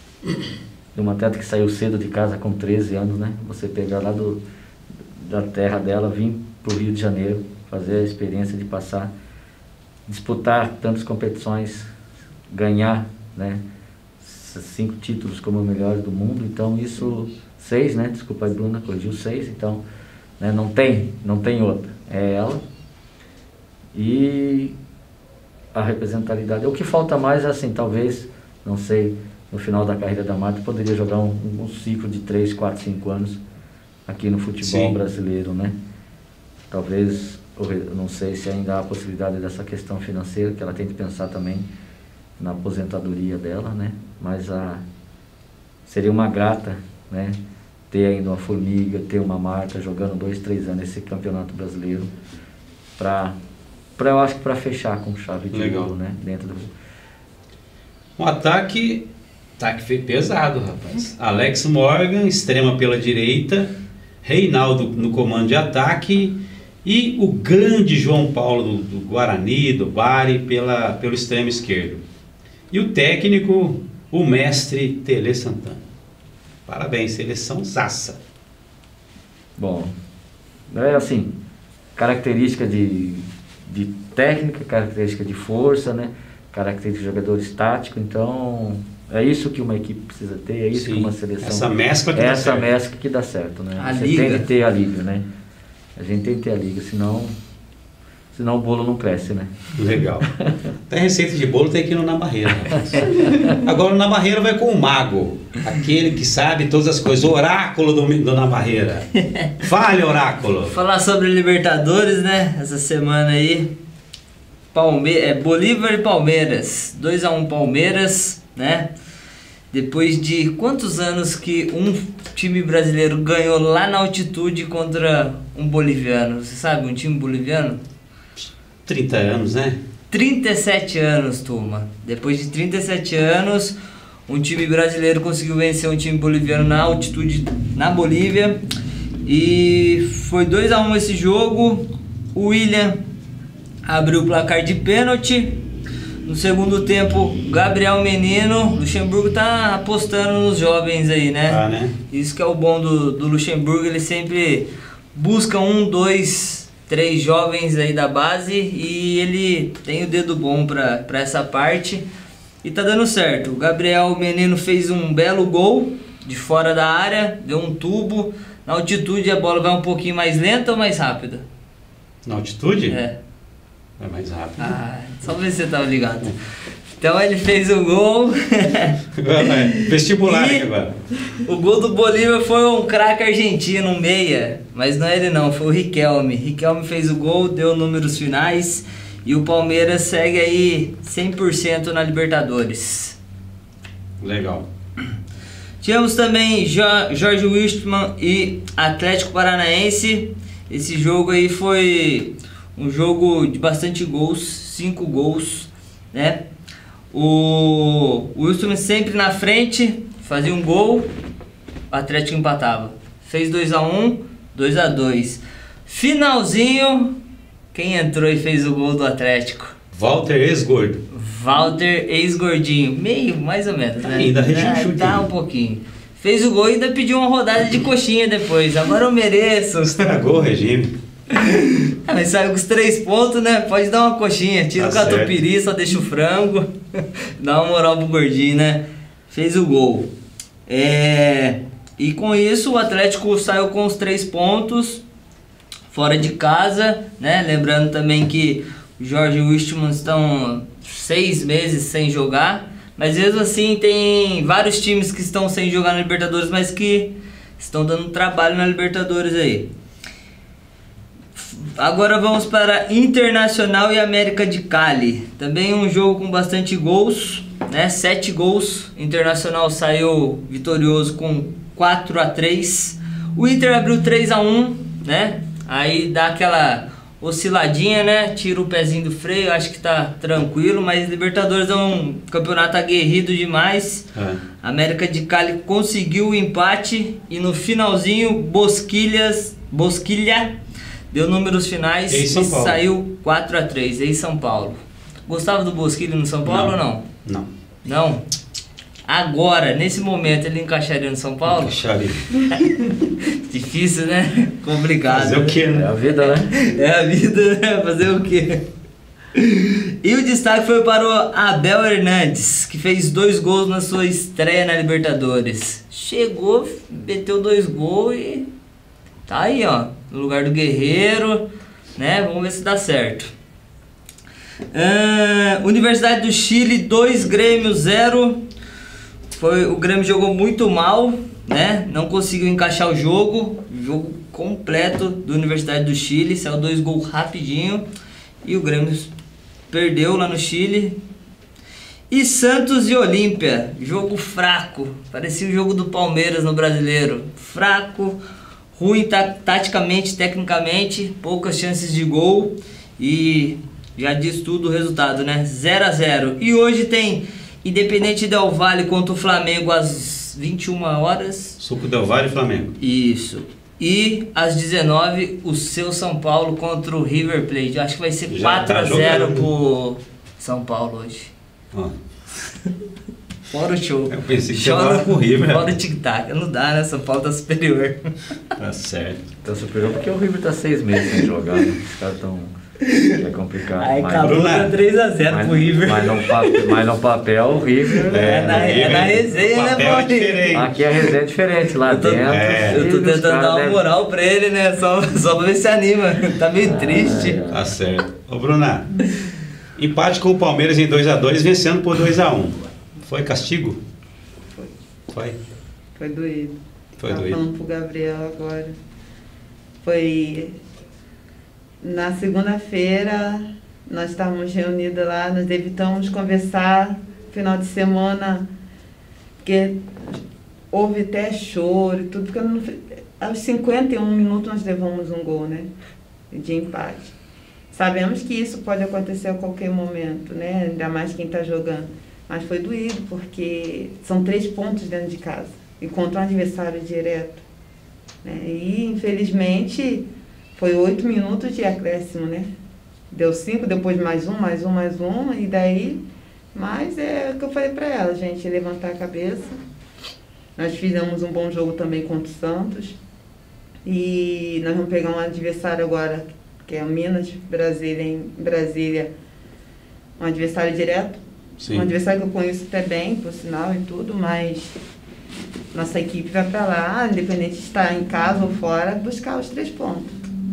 de uma atleta que saiu cedo de casa com treze anos, né? Você pegar lá do, da terra dela, vir para o Rio de Janeiro, fazer a experiência de passar, disputar tantas competições, ganhar, né? Cinco títulos como melhores do mundo, então isso, seis, né? Desculpa aí, Bruna, corrigiu seis, então, né? Não tem, não tem outra, é ela. E a representatividade, o que falta mais é assim, talvez, não sei, no final da carreira da Marta poderia jogar um, um ciclo de três, quatro, cinco anos aqui no futebol Sim. brasileiro, né? Talvez, eu não sei se ainda há a possibilidade dessa questão financeira, que ela tem que pensar também na aposentadoria dela, né? Mas a, seria uma grata, né? Ter ainda uma Formiga, ter uma Marta jogando dois, três anos esse campeonato brasileiro, para, para eu acho que para fechar com chave de ouro, né? Dentro do... Um ataque, ataque pesado, rapaz. Alex Morgan, extrema pela direita, Reinaldo no comando de ataque e o grande João Paulo do, do Guarani, do Bari, pela, pelo extremo esquerdo. E o técnico, o mestre Tele Santana. Parabéns, seleção zaça. Bom, é assim, característica de, de técnica, característica de força, né? Característica de jogador estático, então é isso que uma equipe precisa ter, é isso Sim, que uma seleção... Essa mescla que é dá essa certo. mescla que dá certo, né? A Você liga. tem que ter a liga, né? A gente tem que ter a liga, senão, senão o bolo não cresce, né? Legal. Tem receita de bolo, tem que ir no Na Barreira. Agora o Na Barreira vai com o mago, aquele que sabe todas as coisas, o oráculo do, do Na Barreira. Fale, oráculo. Falar sobre Libertadores, né? Essa semana aí. Palme é, Bolívar e Palmeiras. dois a um Palmeiras, né? Depois de quantos anos que um time brasileiro ganhou lá na altitude contra um boliviano? Você sabe, um time boliviano? trinta anos, né? trinta e sete anos, turma. Depois de trinta e sete anos, um time brasileiro conseguiu vencer um time boliviano na altitude na Bolívia. E foi dois a um esse jogo. O William abriu o placar de pênalti. No segundo tempo, Gabriel Menino. Luxemburgo tá apostando nos jovens aí, né? Ah, né? Isso que é o bom do, do Luxemburgo, ele sempre busca um, dois, três jovens aí da base e ele tem o dedo bom pra, pra essa parte e tá dando certo. O Gabriel Menino fez um belo gol de fora da área, deu um tubo. Na altitude a bola vai um pouquinho mais lenta ou mais rápida? Na altitude? É. É mais rápido. Ah, só ver se você tava ligado. Então ele fez o gol. Vestibular E aqui agora. O gol do Bolívar foi um craque argentino, um meia. Mas não é ele não, foi o Riquelme. Riquelme fez o gol, deu números finais. E o Palmeiras segue aí cem por cento na Libertadores. Legal. Tivemos também Jo- Jorge Wilstermann e Atlético Paranaense. Esse jogo aí foi um jogo de bastante gols, cinco gols, né? O Wilstermann sempre na frente, fazia um gol, o Atlético empatava. Fez dois a um, dois a dois. Finalzinho, quem entrou e fez o gol do Atlético? Walter ex-gordo. Walter, ex-gordinho, meio, mais ou menos, né? Ainda rechonchudinho. É, tá um pouquinho. Fez o gol e ainda pediu uma rodada de coxinha depois. Agora eu mereço. Estragou o regime. Ah, mas saiu com os três pontos, né? Pode dar uma coxinha. Tira Tá o catupiry, só deixa o frango. Dá uma moral pro gordinho, né? Fez o gol. É... E com isso o Atlético saiu com os três pontos. Fora de casa, né? Lembrando também que o Jorge Wilstermann estão seis meses sem jogar. Mas mesmo assim tem vários times que estão sem jogar na Libertadores, mas que estão dando trabalho na Libertadores aí. Agora vamos para Internacional e América de Cali. Também um jogo com bastante gols, né? Sete gols. Internacional saiu vitorioso com quatro a três. O Inter abriu três a um, né? Aí dá aquela osciladinha, né? Tira o pezinho do freio, acho que tá tranquilo, mas Libertadores é um campeonato aguerrido demais. É. América de Cali conseguiu o empate e no finalzinho Bosquilhas, Bosquilha deu números finais Em e São Paulo. saiu quatro a três em São Paulo. Gostava do Bosquilha no São Paulo ou não? Não. Não? Agora, nesse momento, ele encaixaria no São Paulo? Encaixaria. Difícil, né? Complicado. Fazer o quê, É né? a vida, né? É a vida, né? Fazer o quê? E o destaque foi para o Abel Hernandes, que fez dois gols na sua estreia na Libertadores. Chegou, meteu dois gols e tá aí, ó, no lugar do Guerreiro, né? Vamos ver se dá certo. Ah, Universidade do Chile, dois, Grêmio zero. Foi, o Grêmio jogou muito mal, né? Não conseguiu encaixar o jogo. Jogo completo do Universidade do Chile. Saiu dois gols rapidinho. E o Grêmio perdeu lá no Chile. E Santos e Olímpia. Jogo fraco. Parecia o jogo do Palmeiras no Brasileiro. Fraco, ruim ta- taticamente, tecnicamente. Poucas chances de gol. E já diz tudo o resultado, né? zero a zero. E hoje tem Independente Del Valle contra o Flamengo às vinte e uma horas. Suco Del Valle e Flamengo. Isso. E às dezenove, o seu São Paulo contra o River Plate. Eu acho que vai ser Já quatro a tá zero jogando. pro São Paulo hoje. Ó. Fora o show. Eu pensei que Chora, você falava pro River. fora o tic-tac. Não dá, né? São Paulo tá superior. Tá certo. Tá superior porque o River tá seis meses sem jogar, né? Os caras tão... É complicado. Aí mas, acabou Bruna, tá três a zero mas, pro River. mas, no papel, mas no papel o River... É, na, é na resenha, o né, papel é Paulinho? diferente. Aqui a resenha é diferente, lá Eu tô, dentro... É. eu tô os tentando caras dar uma devem- moral pra ele, né? Só, só pra ver se anima. Tá meio triste. é. Tá certo. Ô, Bruna, empate com o Palmeiras em dois a dois, vencendo por dois a um. Foi castigo? Foi. Foi? Foi doído. Foi Tava doído. falando pro Gabriel agora. Foi na segunda-feira, nós estávamos reunidos lá, nós evitamos conversar final de semana, porque houve até choro e tudo, porque não, aos cinquenta e um minutos nós levamos um gol, né? De empate. Sabemos que isso pode acontecer a qualquer momento, né? Ainda mais quem está jogando. Mas foi doído, porque são três pontos dentro de casa e contra um adversário direto, né? E, infelizmente, foi oito minutos de acréscimo, né? Deu cinco, depois mais um, mais um, mais um, e daí... Mas é o que eu falei para ela, gente, levantar a cabeça. Nós fizemos um bom jogo também contra o Santos. E nós vamos pegar um adversário agora, que é o Minas, Brasília, em Brasília, um adversário direto. Sim. Um adversário que eu conheço até bem, por sinal e tudo, mas nossa equipe vai para lá, independente de estar em casa ou fora, buscar os três pontos.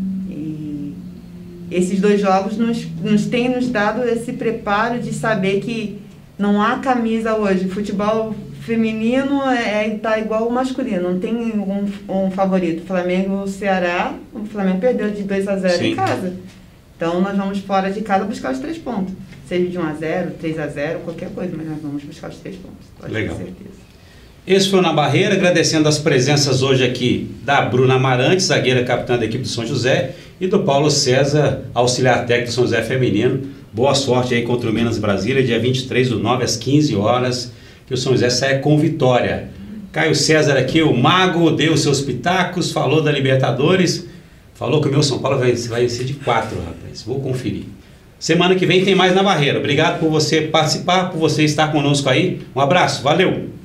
E esses dois jogos nos, nos têm nos dado esse preparo de saber que não há camisa hoje. Futebol feminino é, é, tá igual o masculino, não tem um, um favorito. Flamengo, Ceará, o Flamengo perdeu de dois a zero Sim. em casa. Então nós vamos fora de casa buscar os três pontos. Seja de um a zero, três a zero, qualquer coisa, mas nós vamos buscar os três pontos. Pode Legal. ter certeza. Esse foi o Na Barreira, agradecendo as presenças hoje aqui da Bruna Amarante, zagueira capitã da equipe do São José, e do Paulo César, auxiliar técnico do São José Feminino. Boa sorte aí contra o Minas Brasília, dia vinte e três do nove às quinze horas, que o São José saia com vitória. Caio César aqui, o mago, deu seus pitacos, falou da Libertadores, falou que o meu São Paulo vai, vai ser de quatro, rapaz. Vou conferir. Semana que vem tem mais Na Barreira. Obrigado por você participar, por você estar conosco aí. Um abraço, valeu!